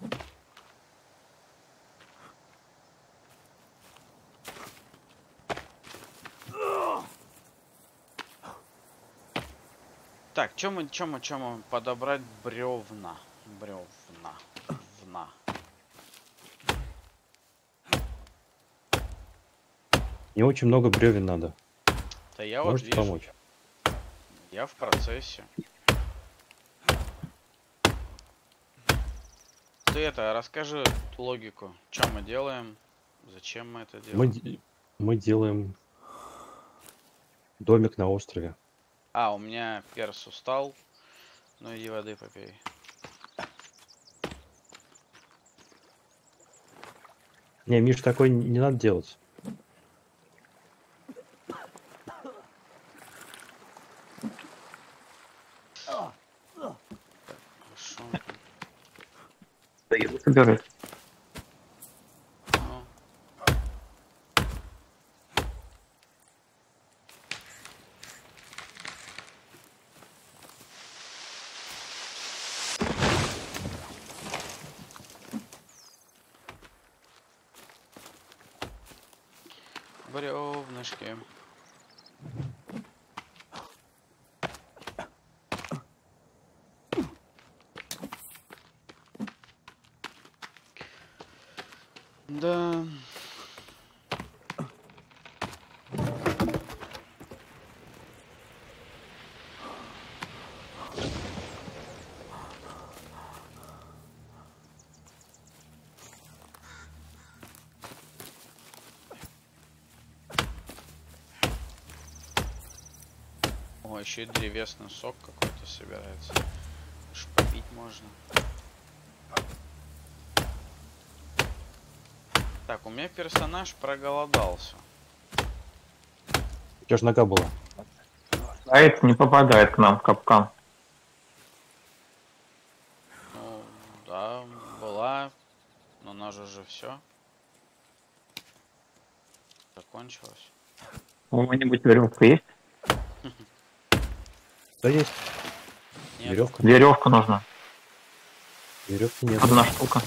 Так, чё мы подобрать бревна? Бревна. Мне очень много бревен надо. Да я Можете вот вижу. помочь? Я в процессе. Ты это, расскажи логику. Что мы делаем? Зачем мы это делаем? Мы делаем домик на острове. А, у меня перс устал. Ну иди воды попей. Не, Миш, такой не надо делать. Хорошо. Да я собираюсь. Ну. Бревнышки. Да. О, еще и древесный сок какой-то собирается. Уж попить можно. Так, у меня персонаж проголодался. У тебя же нога была. Заяц не попадает к нам в капкан. Ну, да, была. Но ножа же все. Закончилось. У кого-нибудь веревка есть? Да есть. Нет. Веревка. Веревка нужна. Веревки нет. Одна штука.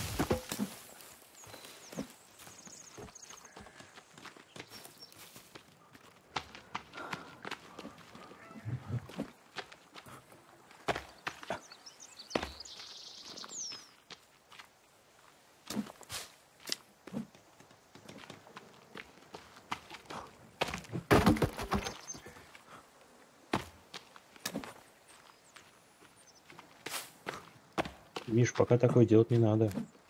Миш, пока такое делать не надо.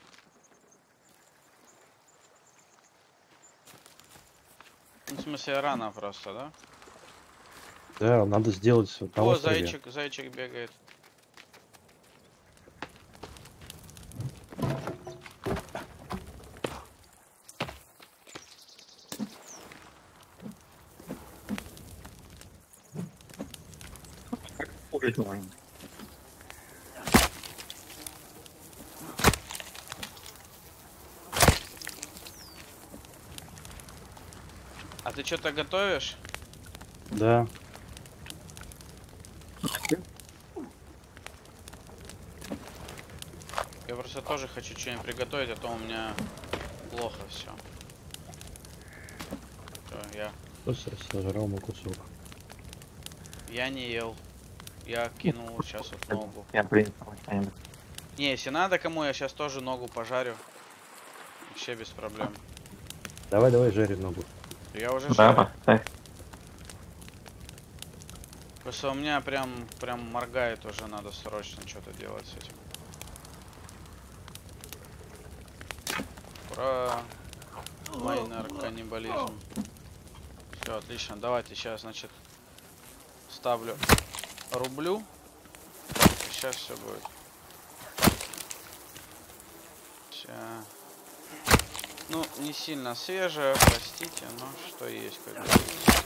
Ну, в смысле, рано просто, да? Да, надо сделать на О, острове. зайчик бегает. Кушать можно. А ты что-то готовишь? Да. Я просто тоже хочу что-нибудь приготовить, а то у меня плохо все. Я Сожрал мой кусок. не ел. Я кинул сейчас вот ногу. Я принесу что-нибудь. Не, если надо кому, я сейчас тоже ногу пожарю. Вообще без проблем. Давай, жари ногу. Я уже Да, жарю. поставь. Просто у меня прям моргает уже, надо срочно что-то делать с этим. Ура! Майнер каннибализм. Все, отлично. Давайте сейчас, значит, ставлю рублю. И сейчас все будет. Ща. Ну, не сильно свежая, простите, но что есть, как говорится.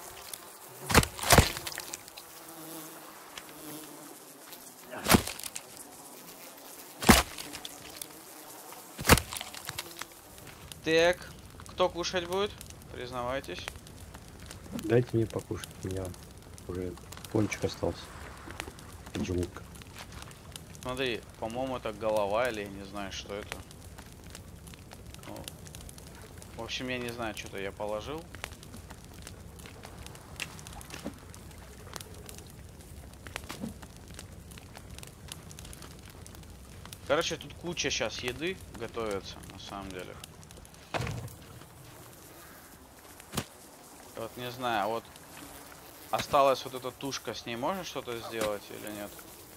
Так, кто кушать будет? Признавайтесь. Дайте мне покушать. У меня уже кончик остался. Желудка. Смотри, по-моему, это голова или я не знаю, что это. Ну, в общем, я не знаю, что-то я положил. Короче, тут куча сейчас еды готовится, на самом деле. Вот не знаю, вот осталась вот эта тушка, с ней можно что-то сделать или нет?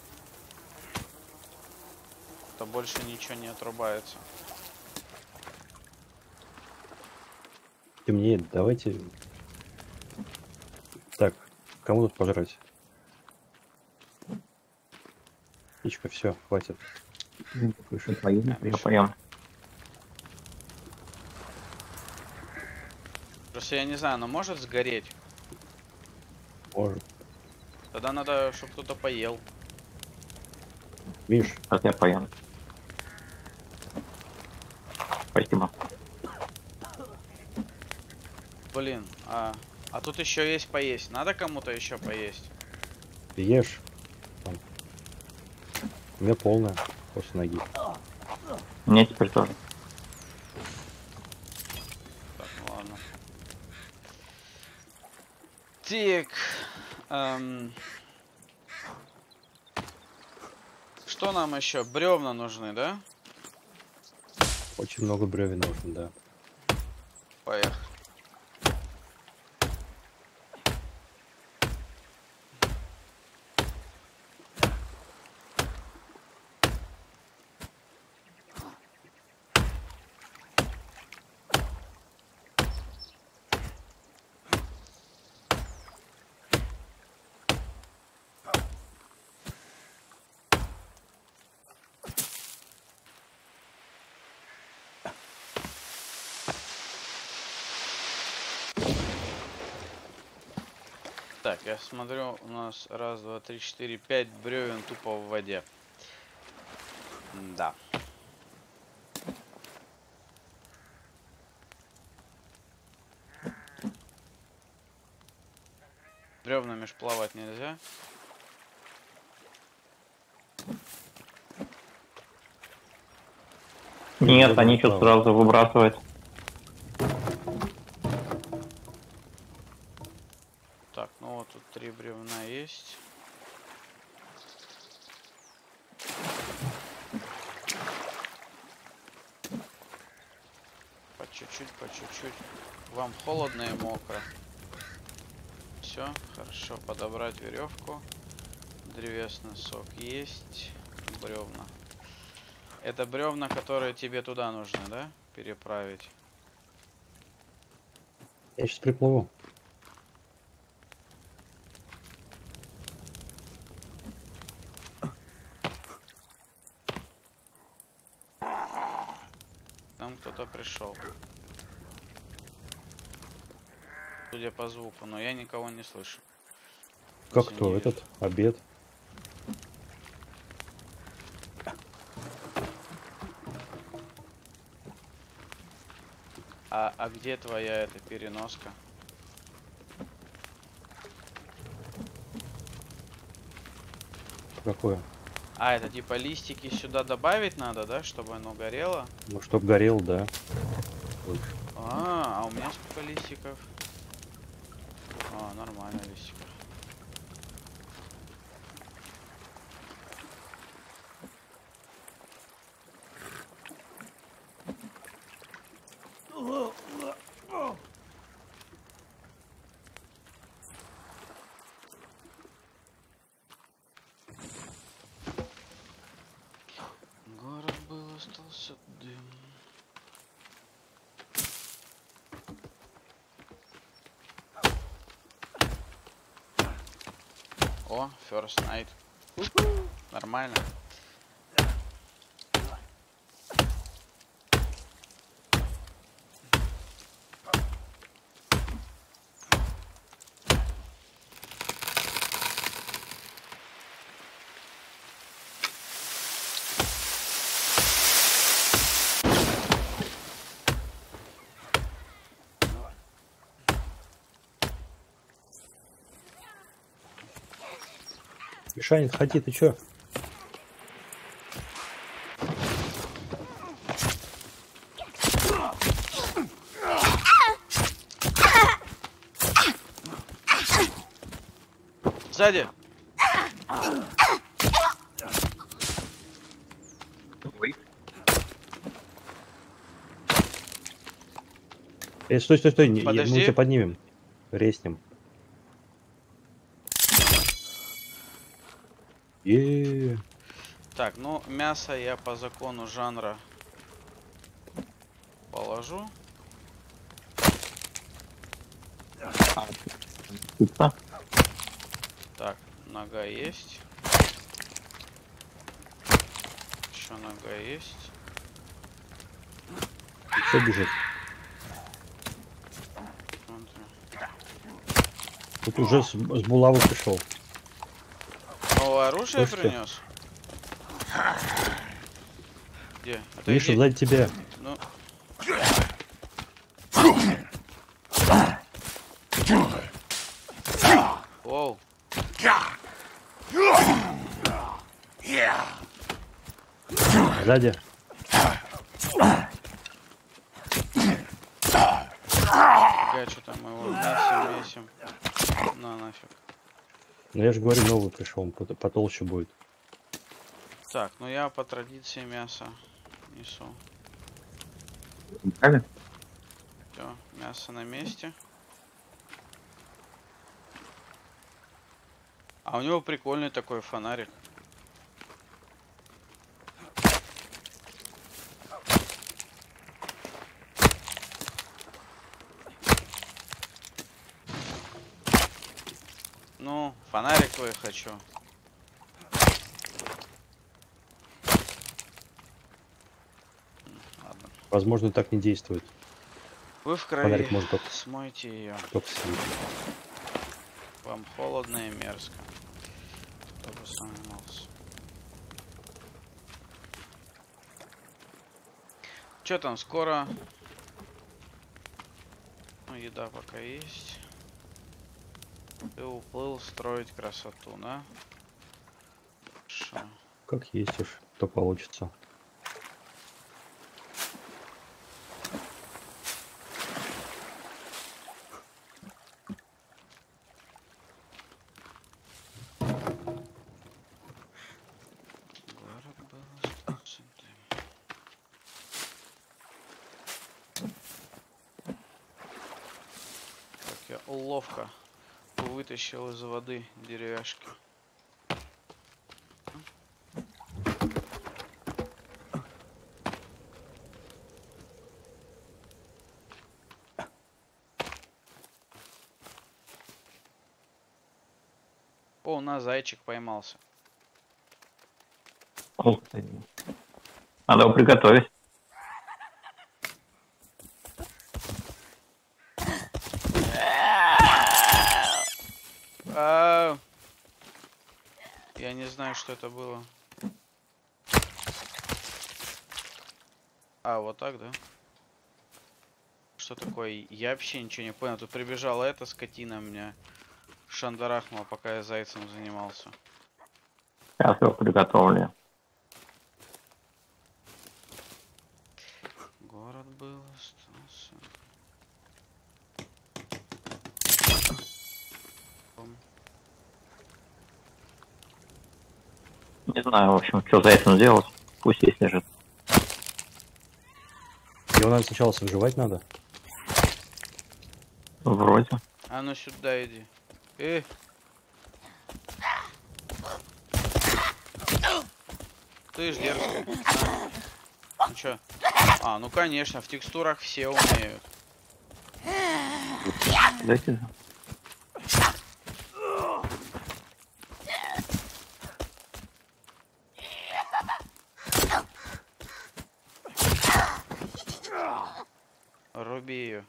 То больше ничего не отрубается. Темнеет, давайте. Так, кому тут пожрать? Птичка, все, хватит. Выше поем. Просто я не знаю, но может сгореть? Может. Тогда надо, чтобы кто-то поел. Миш, Сейчас я поем. Спасибо. Блин, а тут еще есть поесть. Надо кому-то еще поесть? ты ешь. Там. У меня полная после ноги. Мне теперь тоже. Так, ну ладно. Так. Что нам еще? Бревна нужны, да? Очень много бревен нужно, да. Поехали. Так, я смотрю, у нас раз, два, три, четыре, 5 бревен тупо в воде. Да. Бревнами ж плавать нельзя. Нет, они что сразу выбрасывают. Так, ну вот тут 3 бревна есть. По чуть-чуть, по чуть-чуть. Вам холодно и мокро. Все, хорошо. Подобрать веревку. Древесный сок есть. Бревна. Это бревна, которые тебе туда нужны, да? Переправить. Я сейчас приплыву. Там кто-то пришел. Судя по звуку, но я никого не слышу. Как Если кто? не Этот? Обед? А где твоя эта переноска? Какое? А, это типа листики сюда добавить надо, да, чтобы оно горело? Ну, чтоб горел, да. А у меня сколько листиков? А, нормально листиков. Город был, остался дым. О, first night. Нормально. Мишань, ходи, ты чё? Сзади. Стой, стой, стой, мы Подожди. тебя поднимем. Резнем. Так, ну мясо я по закону жанра положу. Пицца. Так, нога есть. Еще нога есть. Что бежит? Смотри. Тут уже с булавы пришел. Новое оружие Слушайте. принес? Где? Миша, Отойди. сзади тебя. Ну. Воу. Сзади. Я что там его месим. На нафиг. Ну я же говорю, новый пришел, он потолще будет. Так, ну я по традиции мясо несу. Правильно? Все, мясо на месте. А у него прикольный такой фонарик. Ну, фонарик твой хочу. Ладно. Возможно, так не действует. Вы в крови. Фонарик может Смойте ее. только светить. Вам холодно и мерзко. Кто бы сомневался. Че там скоро? Ну, еда пока есть. Ты уплыл строить красоту, да? Хорошо. Как есть уж, то получится. Город был строительный. Как я ловко вытащил из воды деревяшки. О, у нас зайчик поймался. Ух ты. Надо его приготовить. Я не знаю, что это было. А, вот так, да? Что такое? Я вообще ничего не понял. Тут прибежала эта скотина меня шандарахнула, пока я зайцем занимался. Сейчас его приготовлю. Город был, остался. Не знаю, в общем, что за этим делать. Пусть здесь лежит. Его надо сначала свежевать надо. Вроде. А ну сюда иди. Ты ж дерзкая. Ну чё? А, ну конечно, в текстурах все умеют. Дайте. Руби ее.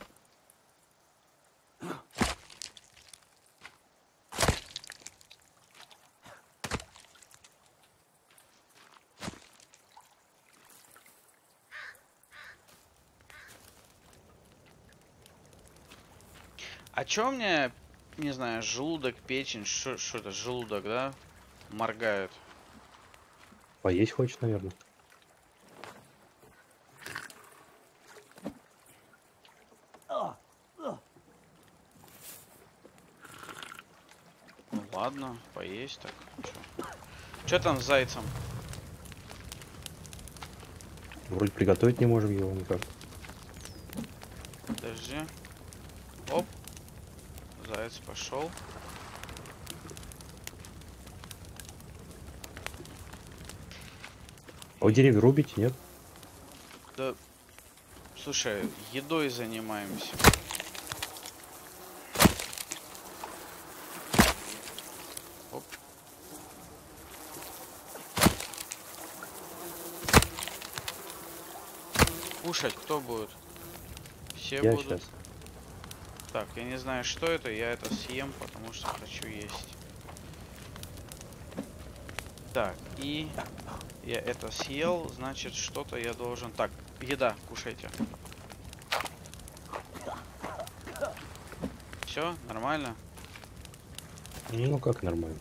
А чё у меня, не знаю, желудок, печень, что это, желудок, да? Моргают. Поесть хочешь, наверное. Ну ладно, поесть так. Чё там с зайцем? Вроде приготовить не можем его никак. Подожди. Оп. Заяц пошел. А вы деревья рубите, нет? Да, слушай, едой занимаемся. Оп. Кушать кто будет? Все Я будут. сейчас. Так, я не знаю, что это, я это съем, потому что хочу есть. Так, и я это съел, значит, что-то я должен... Так, еда, кушайте. Все, нормально? Ну как нормально.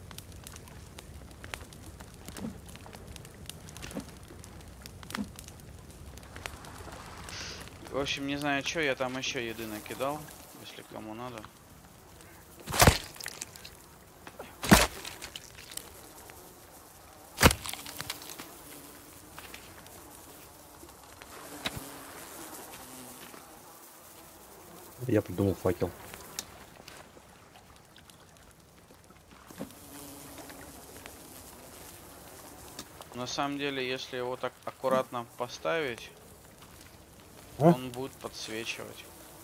В общем, не знаю, что я там еще еды накидал, если кому надо. Я придумал факел. На самом деле, если его так аккуратно поставить, А? он будет подсвечивать.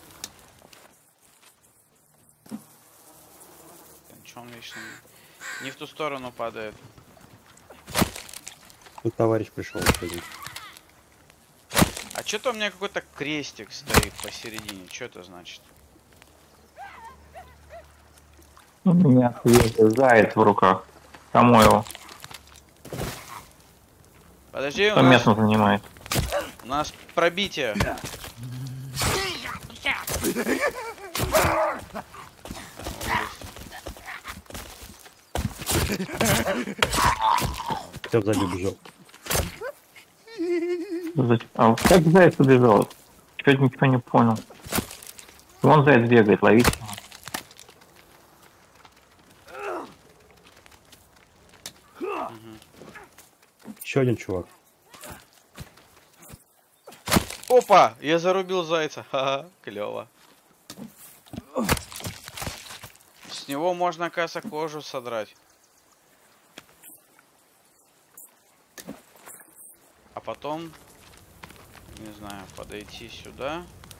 Чё он вечно не в ту сторону падает? Тут товарищ пришел. А что-то у меня какой-то крестик стоит посередине. Что это значит? У меня свежий заяц в руках. Кому его? Подожди, Кто место занимает? у нас пробитие. Все, сзади убежал. А как заяц убежал? Чё-то ничего не понял. Вон заяц бегает, ловите его. Еще один чувак. Опа! Я зарубил зайца. Ха-ха, клево. С него можно, кажется, кожу содрать. А потом, не знаю, подойти сюда.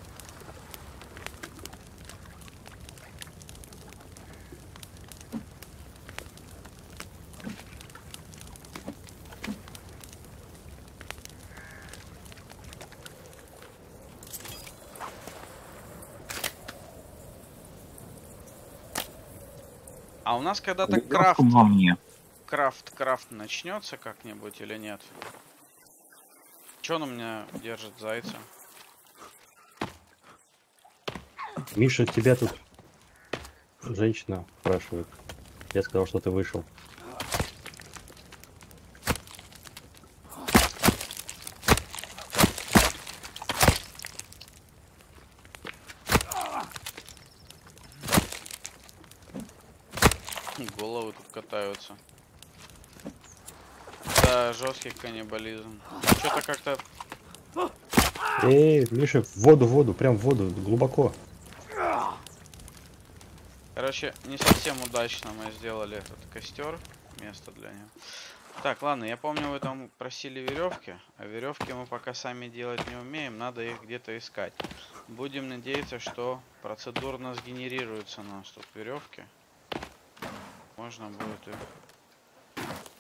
А у нас когда-то крафт Во мне. крафт начнется как-нибудь или нет? Чё он у меня держит зайца? Миша, тебя тут женщина спрашивает. Я сказал, что ты вышел. Головы тут катаются. Да, жесткий каннибализм. Что-то как-то... Эй, Миша, в воду, прям в воду, глубоко. Короче, не совсем удачно мы сделали этот костер. Место для него. Так, ладно, я помню, вы там просили веревки. А веревки мы пока сами делать не умеем. Надо их где-то искать. Будем надеяться, что процедурно сгенерируются у нас тут веревки. Можно будет их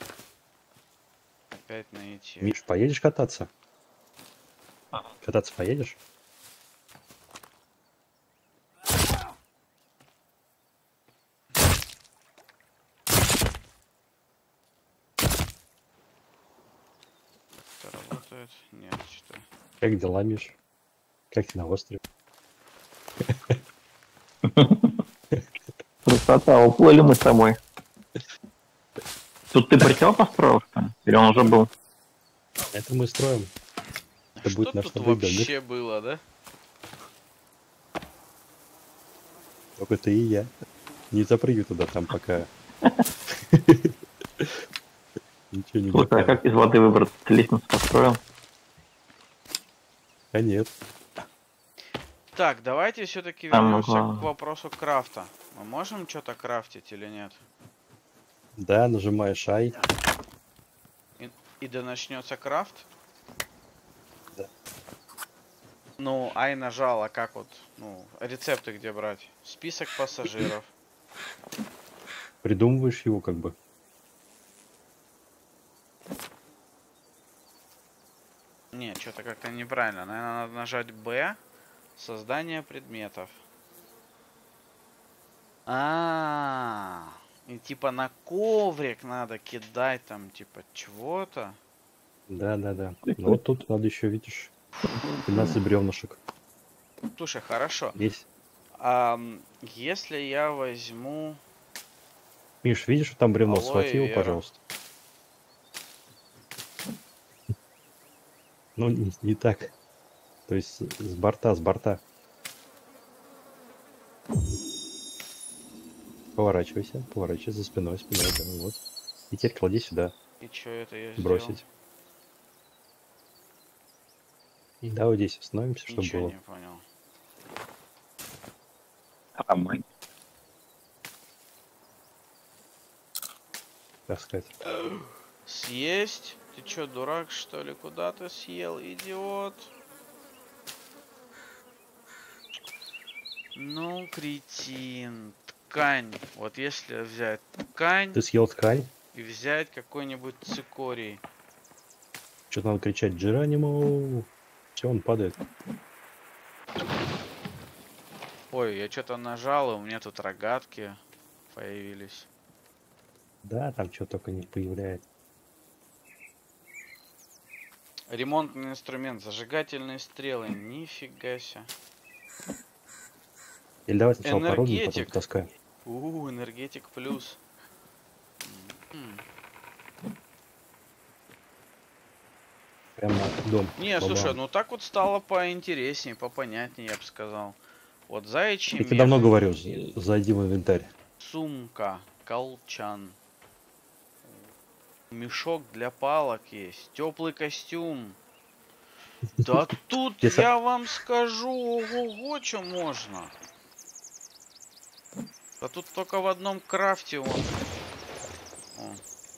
опять найти. Миш, поедешь кататься? Кататься поедешь? Это работает? Нет, что. Как дела, Миш? Как ты на острове? Красота, уплыли мы с тобой. Тут ты прицел построил, что ли? Или он уже был? Это мы строим. Это Что будет наш тут новый домик. вообще было, да? Только ты и я. Не запрыгивай туда, там пока. Ничего не Слушай, а докажет. как из воды выбраться? Ты лестницу построил? А нет. Так, давайте все-таки Там вернемся главное. к вопросу крафта. Мы можем что-то крафтить или нет? Да, нажимаешь I. И да начнется крафт? Да. Ну, ай нажал, а как вот, ну, рецепты где брать? Список пассажиров. Придумываешь его как бы. Не, что-то как-то неправильно. Наверное, надо нажать Б. Создание предметов. И типа на коврик надо кидать там, типа, чего-то. Да. Ну вот тут надо еще, видишь, 15 бревнышек. Слушай, хорошо. Есть. Если я возьму... Миш, видишь, там бревно, Алоэ схвати его, вера. пожалуйста. Ну, не так. То есть с борта. Поворачивайся за спиной, да, вот. И теперь клади сюда, И что это я бросить. И да, вот здесь остановимся, чтобы Ничего было. не понял. А мы? Так сказать. Съесть? Ты чё, дурак, что ли? Куда ты съел, идиот? Ну, кретин. Ткань. Вот если взять ткань Ты съел ткань? и взять какой-нибудь цикорий. Что-то надо кричать Джеронимо. Все, он падает. Ой, я что-то нажал, и у меня тут рогатки появились. Да, там что только не появляется. Ремонтный инструмент, зажигательные стрелы. Нифига себе. Или давай сначала породим, потом Энергетик. потаскаем. Энергетик плюс. М. Прямо на дом. Не, Бабам. слушай, ну так вот стало поинтереснее, попонятнее, я бы сказал. Вот заячий Я тебе мех, давно говорю, зайди в инвентарь. сумка, колчан, мешок для палок есть, теплый костюм. Да тут Если- я вам скажу, ого-го, что можно. Да тут только в одном крафте он. О.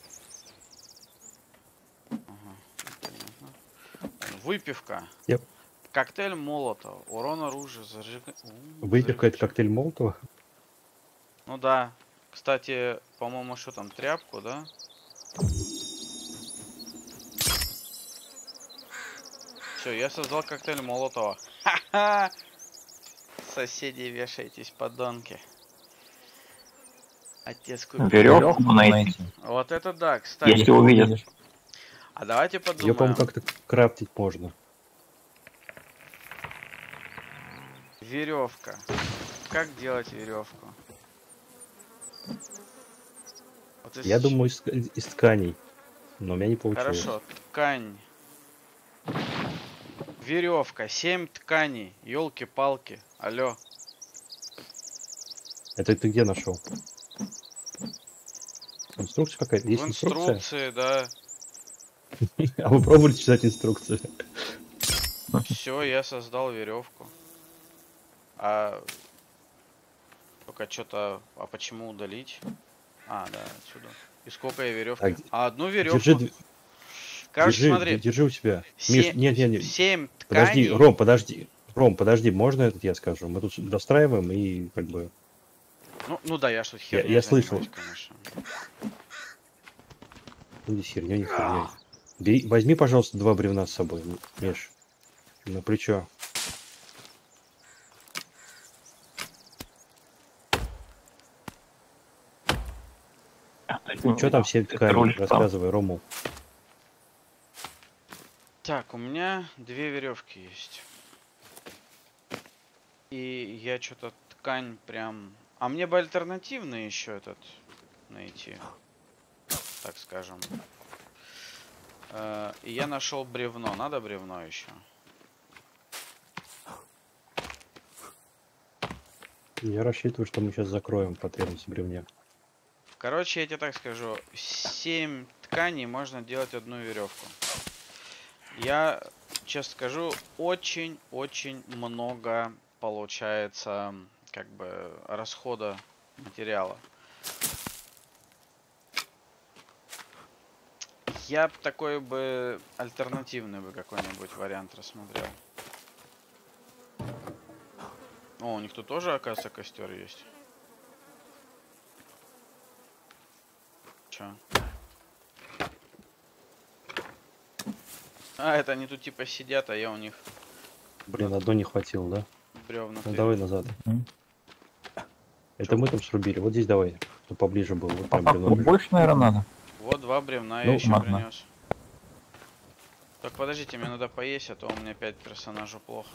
Ага, понятно. Выпивка. Yep. Коктейль Молотова. Урон оружия. Выпивка это коктейль Молотова. Ну да. Кстати, по-моему, что там, тряпку, да? Все, я создал коктейль Молотова. Ха-ха! Соседи, вешайтесь, подонки. Отец купил. Веревку найти. Вот это да, кстати. Если увидишь. А давайте Ее, подумаем. по-моему, как-то крафтить можно. Веревка. Как делать веревку? Вот если Я думаю, из тканей. Но у меня не получилось. Хорошо, ткань. Веревка, 7 тканей. Ёлки-палки. Алло. Это ты где нашел? Инструкция какая-то? Есть В инструкция? инструкции, да. А вы пробовали читать инструкцию? Все, я создал веревку. А только что-то. А почему удалить? А, да, отсюда. И сколько я веревки? Так, А одну веревку. Держи, Короче, смотри. держи у себя. Миш, нет, 7 подожди, тканей. Ром, подожди. Ром, подожди, можно этот я скажу? Мы тут достраиваем и как бы... Ну да, я что-то херней Я слышал. занимаюсь, конечно. Не херня, не херня. Возьми, пожалуйста, 2 бревна с собой, Миш. На плечо. Что там все ткани? Рассказывай, Рому. Так, у меня 2 веревки есть. И я что-то ткань прям... А мне бы альтернативный еще этот найти. Так скажем. И я нашел бревно. Надо бревно еще? Я рассчитываю, что мы сейчас закроем потребность в бревне. Короче, я тебе так скажу. 7 тканей можно делать одну веревку. Я, честно скажу, очень-очень много получается, как бы, расхода материала. Я б такой бы альтернативный бы какой-нибудь вариант рассмотрел. О, у них тут тоже, оказывается, костер есть. Чё? А, это они тут типа сидят, а я у них Блин, одно не хватило, да? бревна. Ну давай назад. Это мы там срубили. Вот здесь давай, чтобы поближе было. Вот прям бревно лежит. Больше, наверное, надо. Вот 2 бревна Ну, я еще ладно. принес. Так, подождите, мне надо поесть, а то у меня 5 персонажей плохо.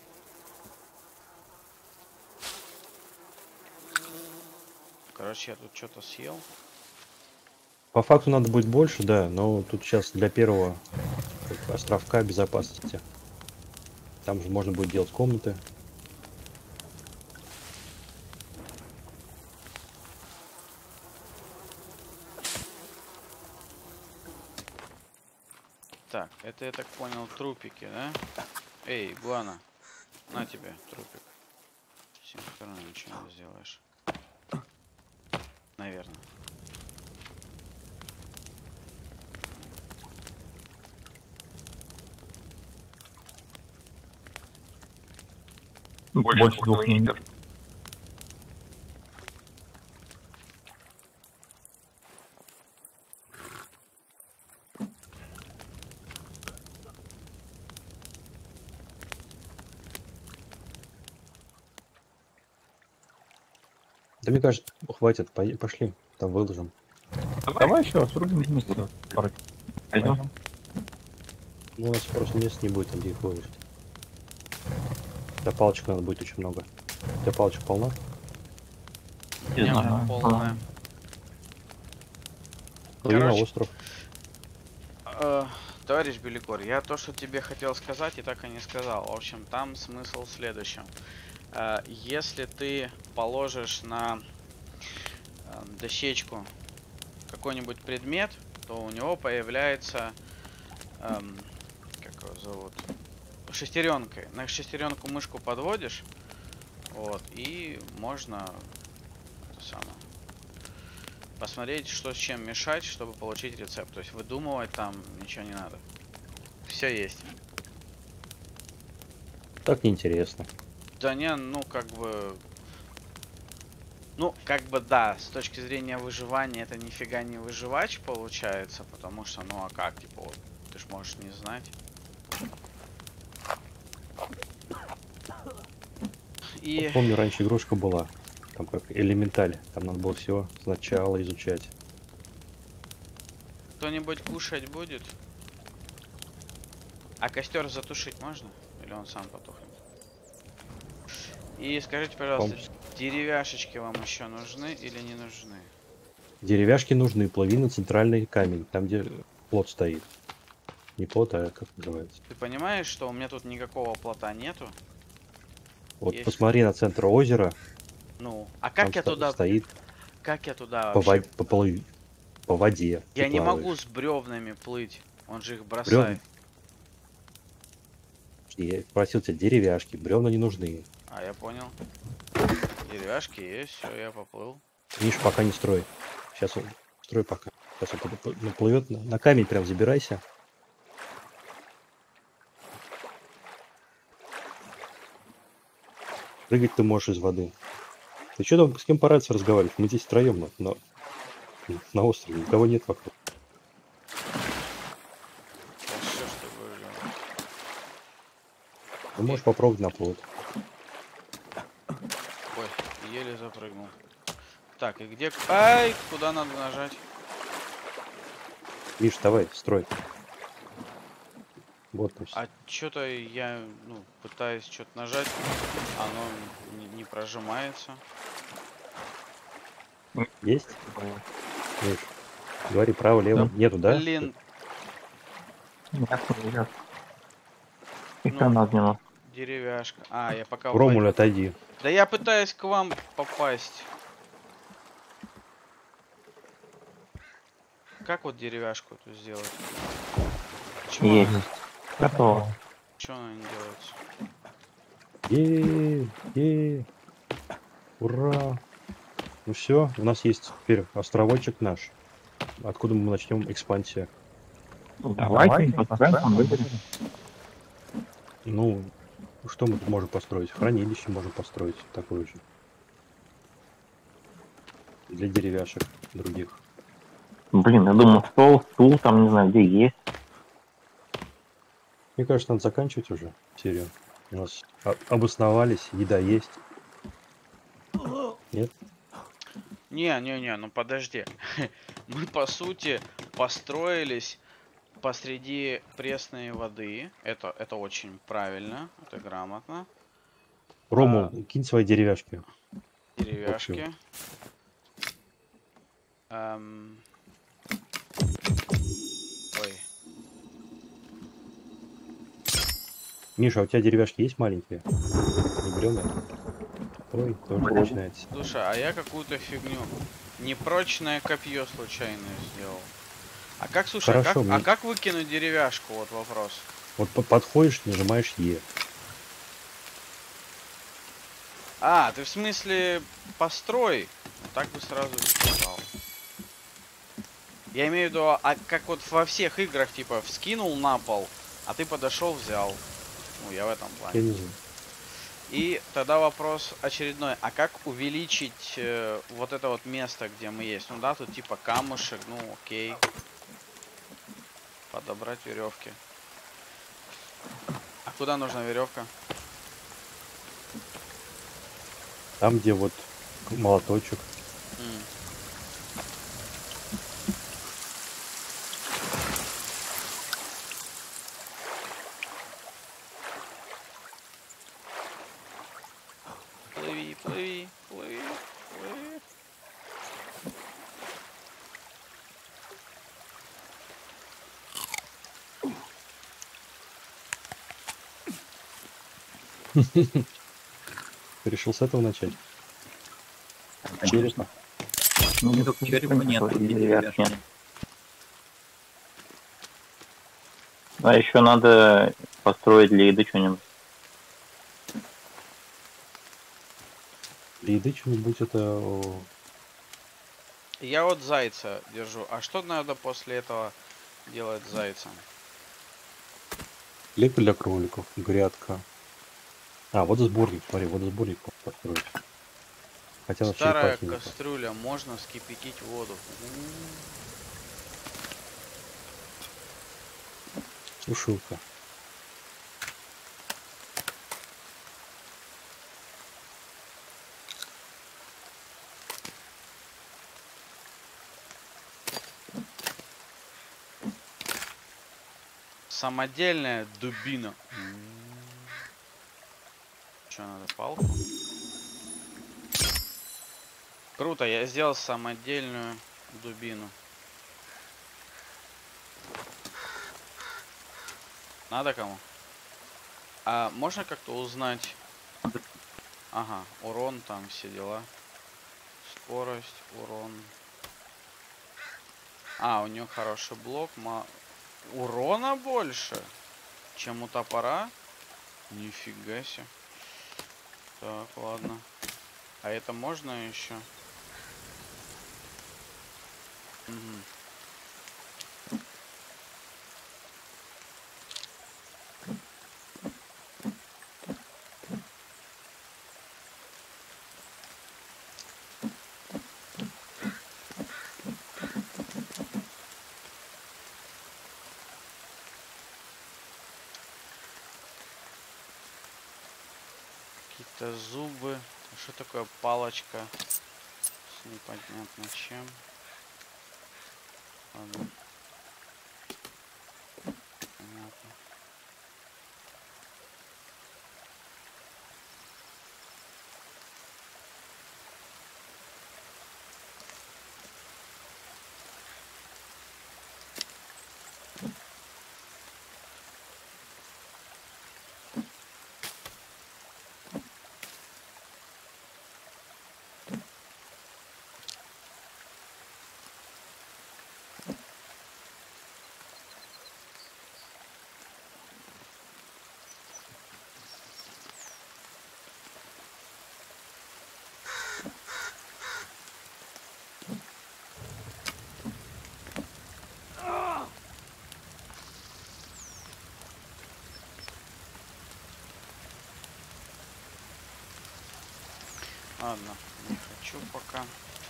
Короче, я тут что-то съел. По факту надо будет больше, да, но тут сейчас для первого островка безопасности. Там же можно будет делать комнаты. Так, это я так понял трупики, да? Эй, игуана, на тебе трупик. С этой стороны ничего не сделаешь. Наверное. Больше 2 метров. Да мне кажется, хватит, пошли, там выложим. Давай еще раз врубим вместе. Пойдем. Ну, у нас просто места не будет, там где их выложить. Да палочек надо будет очень много. У тебя палочек полна? У меня полная. Плыви на Короче, остров. Товарищ Беликор, я то, что тебе хотел сказать, и так и не сказал. В общем, там смысл в следующем. Если ты положишь на дощечку какой-нибудь предмет, то у него появляется, как его зовут, шестеренкой. На шестеренку мышку подводишь, вот, и можно это самое, посмотреть, что с чем мешать, чтобы получить рецепт. То есть выдумывать там ничего не надо. Все есть. Так неинтересно. Да не, ну как бы... Ну, как бы да, с точки зрения выживания это нифига не выживач получается, потому что, ну а как, типа, вот, ты ж можешь не знать. И... Помню, раньше игрушка была, там как элементаль, там надо было все сначала изучать. Кто-нибудь кушать будет? А костер затушить можно? Или он сам потухнет? И скажите, пожалуйста, деревяшечки вам еще нужны или не нужны? Деревяшки нужны, плыви на центральный камень, там где плот стоит. Не плот, а как называется. Ты понимаешь, что у меня тут никакого плота нету? Вот Есть. посмотри на центр озера. Ну, а как Там я туда... стоит Как я туда по, вообще... по воде. Я ты не плаваешь. могу с бревнами плыть. Он же их бросает. Я просил тебя деревяшки, бревна не нужны. А, я понял. Деревяшки есть, все, я поплыл. Миш, пока не строй. Сейчас он строй пока. Сейчас он наплывет на камень, прям забирайся. Прыгать ты можешь из воды. Ты что там с кем по рации разговариваешь? Мы здесь втроем на острове, никого нет вокруг. Да что ж ты будешь? Ты можешь попробовать на плот. Ой, еле запрыгнул. Так, и где... Ай, куда надо нажать? Миш, давай, строй. Вот пусть. А что-то я, ну, пытаюсь что-то нажать, оно не прожимается. Есть? Миш, говори право, лево. Да. Нету, да? Блин, Нет. Их Ну. там надо немного. деревяшка. А, я пока... Ромуль, отойди. Да я пытаюсь к вам попасть. Как вот деревяшку эту сделать? Почему Есть. она- Готово. Чё она не делается? Е-е-е. Ура! Ну все, у нас есть теперь островочек наш. Откуда мы начнем экспансию? Давайте построим, там выберем. Ну, что мы тут можем построить? Хранилище можем построить такое же. Для деревяшек других. Блин, я думаю, стул там, не знаю, где есть. Мне кажется, надо заканчивать уже серию. У нас обосновались, еда есть. Нет? Не, ну подожди. Мы по сути построились посреди пресной воды. Это очень правильно, это грамотно. Рому, кинь свои деревяшки. Деревяшки. Ой. Миша, а у тебя деревяшки есть маленькие? Не бревна? Ой, тоже Блин. начинается. Слушай, а я какую-то фигню. Непрочное копье случайно сделал. А как, слушай, Хорошо, а как выкинуть деревяшку? Вот вопрос. Вот подходишь, нажимаешь Е. А, ты в смысле построй? Ну, так бы сразу не сказал. Я имею в виду, а как вот во всех играх, типа, вскинул на пол, а ты подошел, взял. Ну, я в этом Я плане. не знаю. И тогда вопрос очередной. А как увеличить вот это вот место, где мы есть? Ну да, тут типа камушек, ну окей. Подобрать веревки. А куда нужна веревка? Там, где вот молоточек. М. Плыви, плыви, плыви, плыви. Решил с этого начать. Интересно. Ну, только черепа нет, и деревяшки. деревяшки. А еще надо построить для еды что-нибудь. Для еды что-нибудь это... Я вот зайца держу. А что надо после этого делать с зайцем? Клетка для кроликов, грядка. А, водосборник, смотри, водосборник построить. Хотя на Старая черепахе нет. кастрюля, можно вскипятить воду. Сушилка. Самодельная дубина. Что надо, палку? Круто, я сделал самодельную дубину. Надо кому? А можно как-то узнать? Ага, урон там, все дела. Скорость, урон. А, у нее хороший блок. Урона больше, чем у топора? Нифига себе. Так, ладно. А это можно еще? Мгм. Какие-то зубы. Что такое палочка? С непонятно чем. Ладно. Понятно. Ладно, не хочу пока.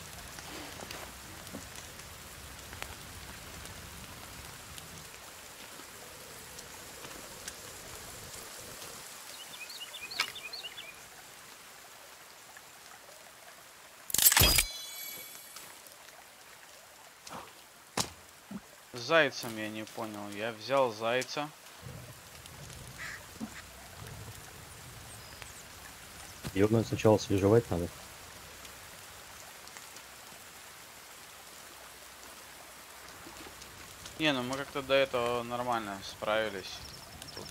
С зайцем я не понял. Я взял зайца. Ее надо сначала свежевать надо. Не, ну мы как-то до этого нормально справились. Тут.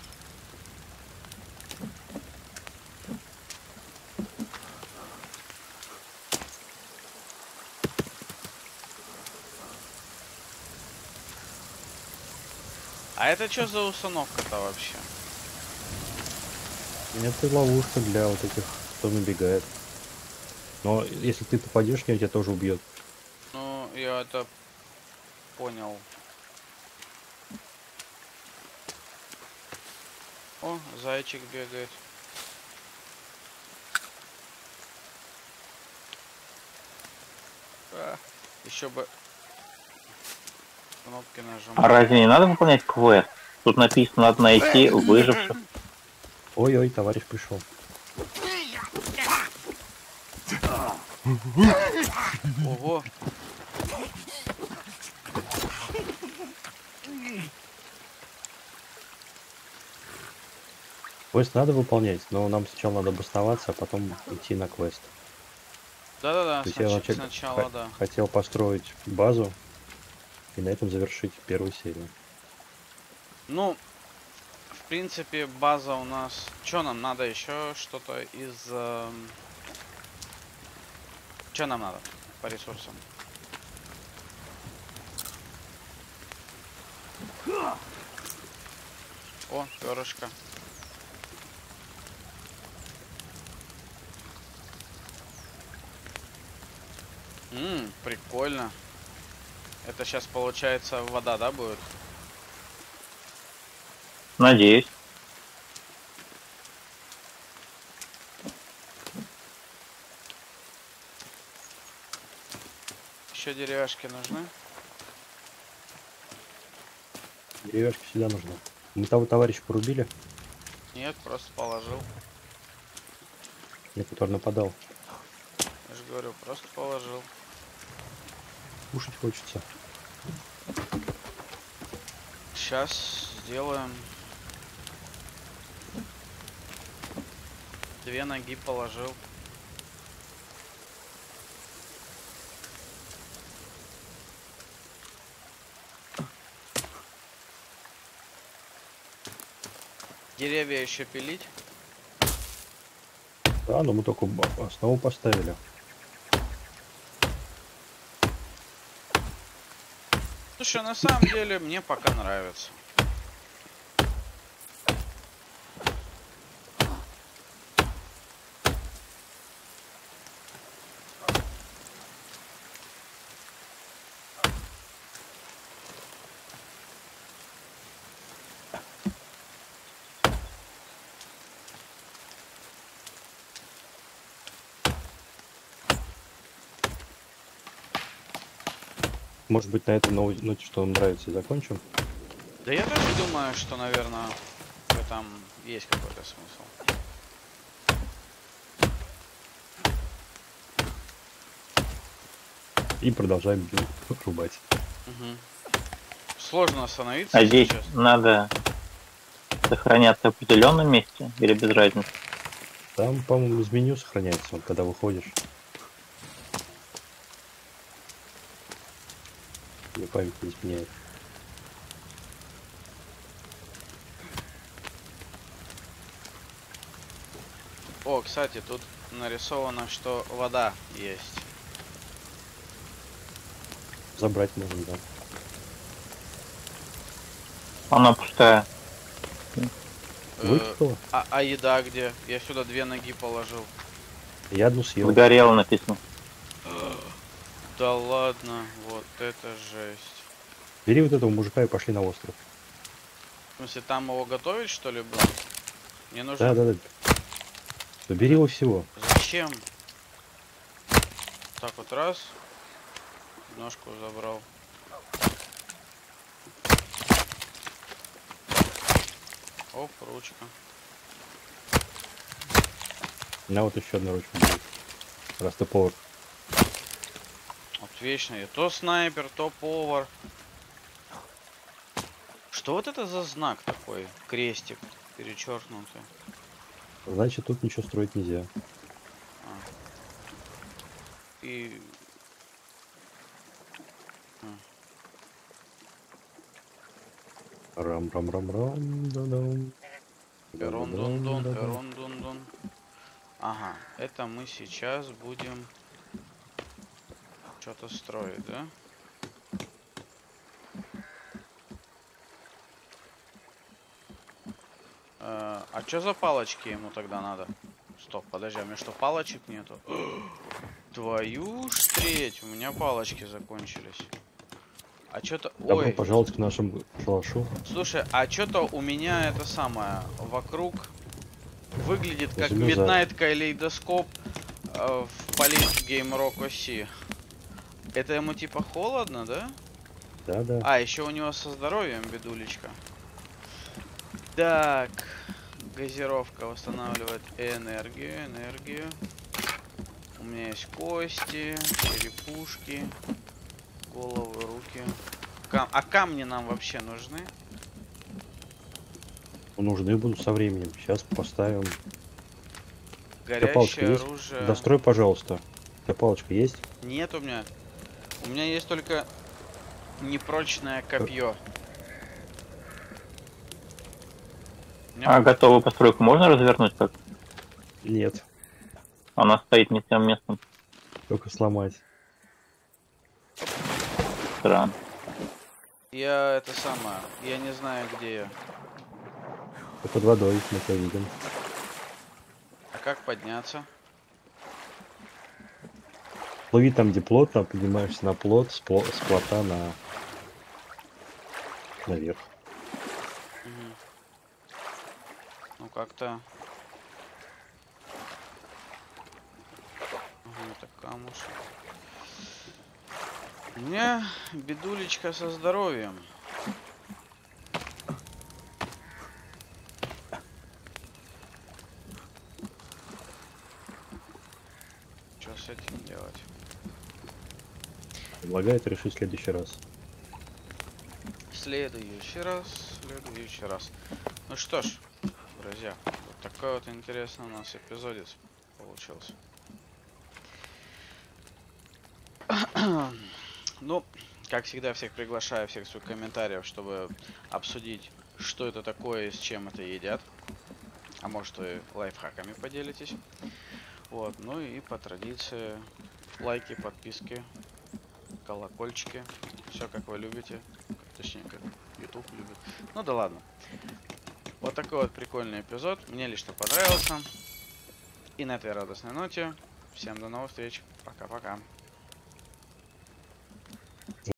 А это что за установка-то вообще? Это ловушка для вот этих кто набегает. Но если ты попадешь, тебя тоже убьет. Ну, я это понял. О, зайчик бегает. Еще бы кнопки А нажимать. разве не надо выполнять квест? Тут написано, надо найти выживших. Ой-ой, товарищ пришел. Ого. Квест надо выполнять, но нам сначала надо обосноваться, а потом идти на квест. Да-да-да, То есть я сначала, да. хотел построить базу и на этом завершить первую серию. Ну, в принципе, база у нас... Что нам надо еще? Что-то из... Что нам надо по ресурсам? О, перышко. Прикольно. Это сейчас получается вода, да, будет? Надеюсь. Еще деревяшки нужны. Деревяшки всегда нужны. Мы того товарища порубили, Нет, просто положил. мне который нападал. Я же говорю, просто положил. Кушать хочется. Сейчас сделаем. 2 ноги положил. Деревья еще пилить. Да, но мы только основу поставили. Слушай, на самом деле мне пока нравится. Может быть, на этой ноте, что нам нравится, и закончим. Да я тоже думаю, что, наверное, в этом есть какой-то смысл. И продолжаем рубать. Угу. Сложно остановиться. А здесь сейчас. надо сохраняться в определенном месте или без разницы? Там, по-моему, из меню сохраняется, вот, когда выходишь. Мне память не изменяет. О, кстати, тут нарисовано, что вода есть. Забрать можно, да. Она пустая. Выкупила? А еда где? Я сюда 2 ноги положил. Я одну съел. Сгорело написано. Да ладно, вот это жесть. Бери вот этого мужика и пошли на остров. В смысле, там его готовить, что ли, было? Мне нужно... Да. Да бери его всего. Зачем? Так вот раз. Ножку забрал. Оп, ручка. На вот еще одна ручка будет. Раз ты повар. Вот вечно я то снайпер, то повар. Что вот это за знак такой? Крестик перечеркнутый. Значит, тут ничего строить нельзя. И... Рам-рам-рам-рам, да-дам. Перон-дун-дун, перон-дун-дун. Ага, это мы сейчас будем что-то строить, да? А что за палочки ему тогда надо? Стоп, подожди, а у меня что, палочек нету? Твою ж треть, у меня палочки закончились. А что-то... Добро Ой, пожаловать к нашему шалашу. слушай, а что-то у меня это самое вокруг выглядит как Возьму за- Midnight Kaleidoscope в Police Game Rock OC. Это ему типа холодно, да? Да. А, еще у него со здоровьем бедулечка. Так, газировка восстанавливает энергию. У меня есть кости, черепушки, головы, руки. А камни нам вообще нужны? Нужны будут со временем. Сейчас поставим. Горящее палочка есть? оружие. Дострой, пожалуйста. У тебя палочка есть? Нет у меня. У меня есть только непрочное копье. У меня- А готовую постройку можно развернуть как? Нет. Она стоит не тем местом. Только сломать. Странно. Я это самое. Я не знаю, где я. Ты под водой, мы тебя видим. А как подняться? Плыви там, где плотно, поднимаешься на плот, с плота наверх. Мгм. Ну как-то. Это камушек. У меня бедулечка со здоровьем. Что с этим делать? Предлагаю это решить в следующий раз. Следующий раз. Ну что ж, друзья, вот такой вот интересный у нас эпизодец получился. Ну, как всегда, всех приглашаю, всех своих комментариев, чтобы обсудить, что это такое и с чем это едят. А может, вы лайфхаками поделитесь. Вот, ну и по традиции, лайки, подписки, колокольчики. Все как вы любите. Точнее, как YouTube любит. Ну да ладно. Вот такой вот прикольный эпизод. Мне лично понравился. И на этой радостной ноте всем до новых встреч. Пока-пока.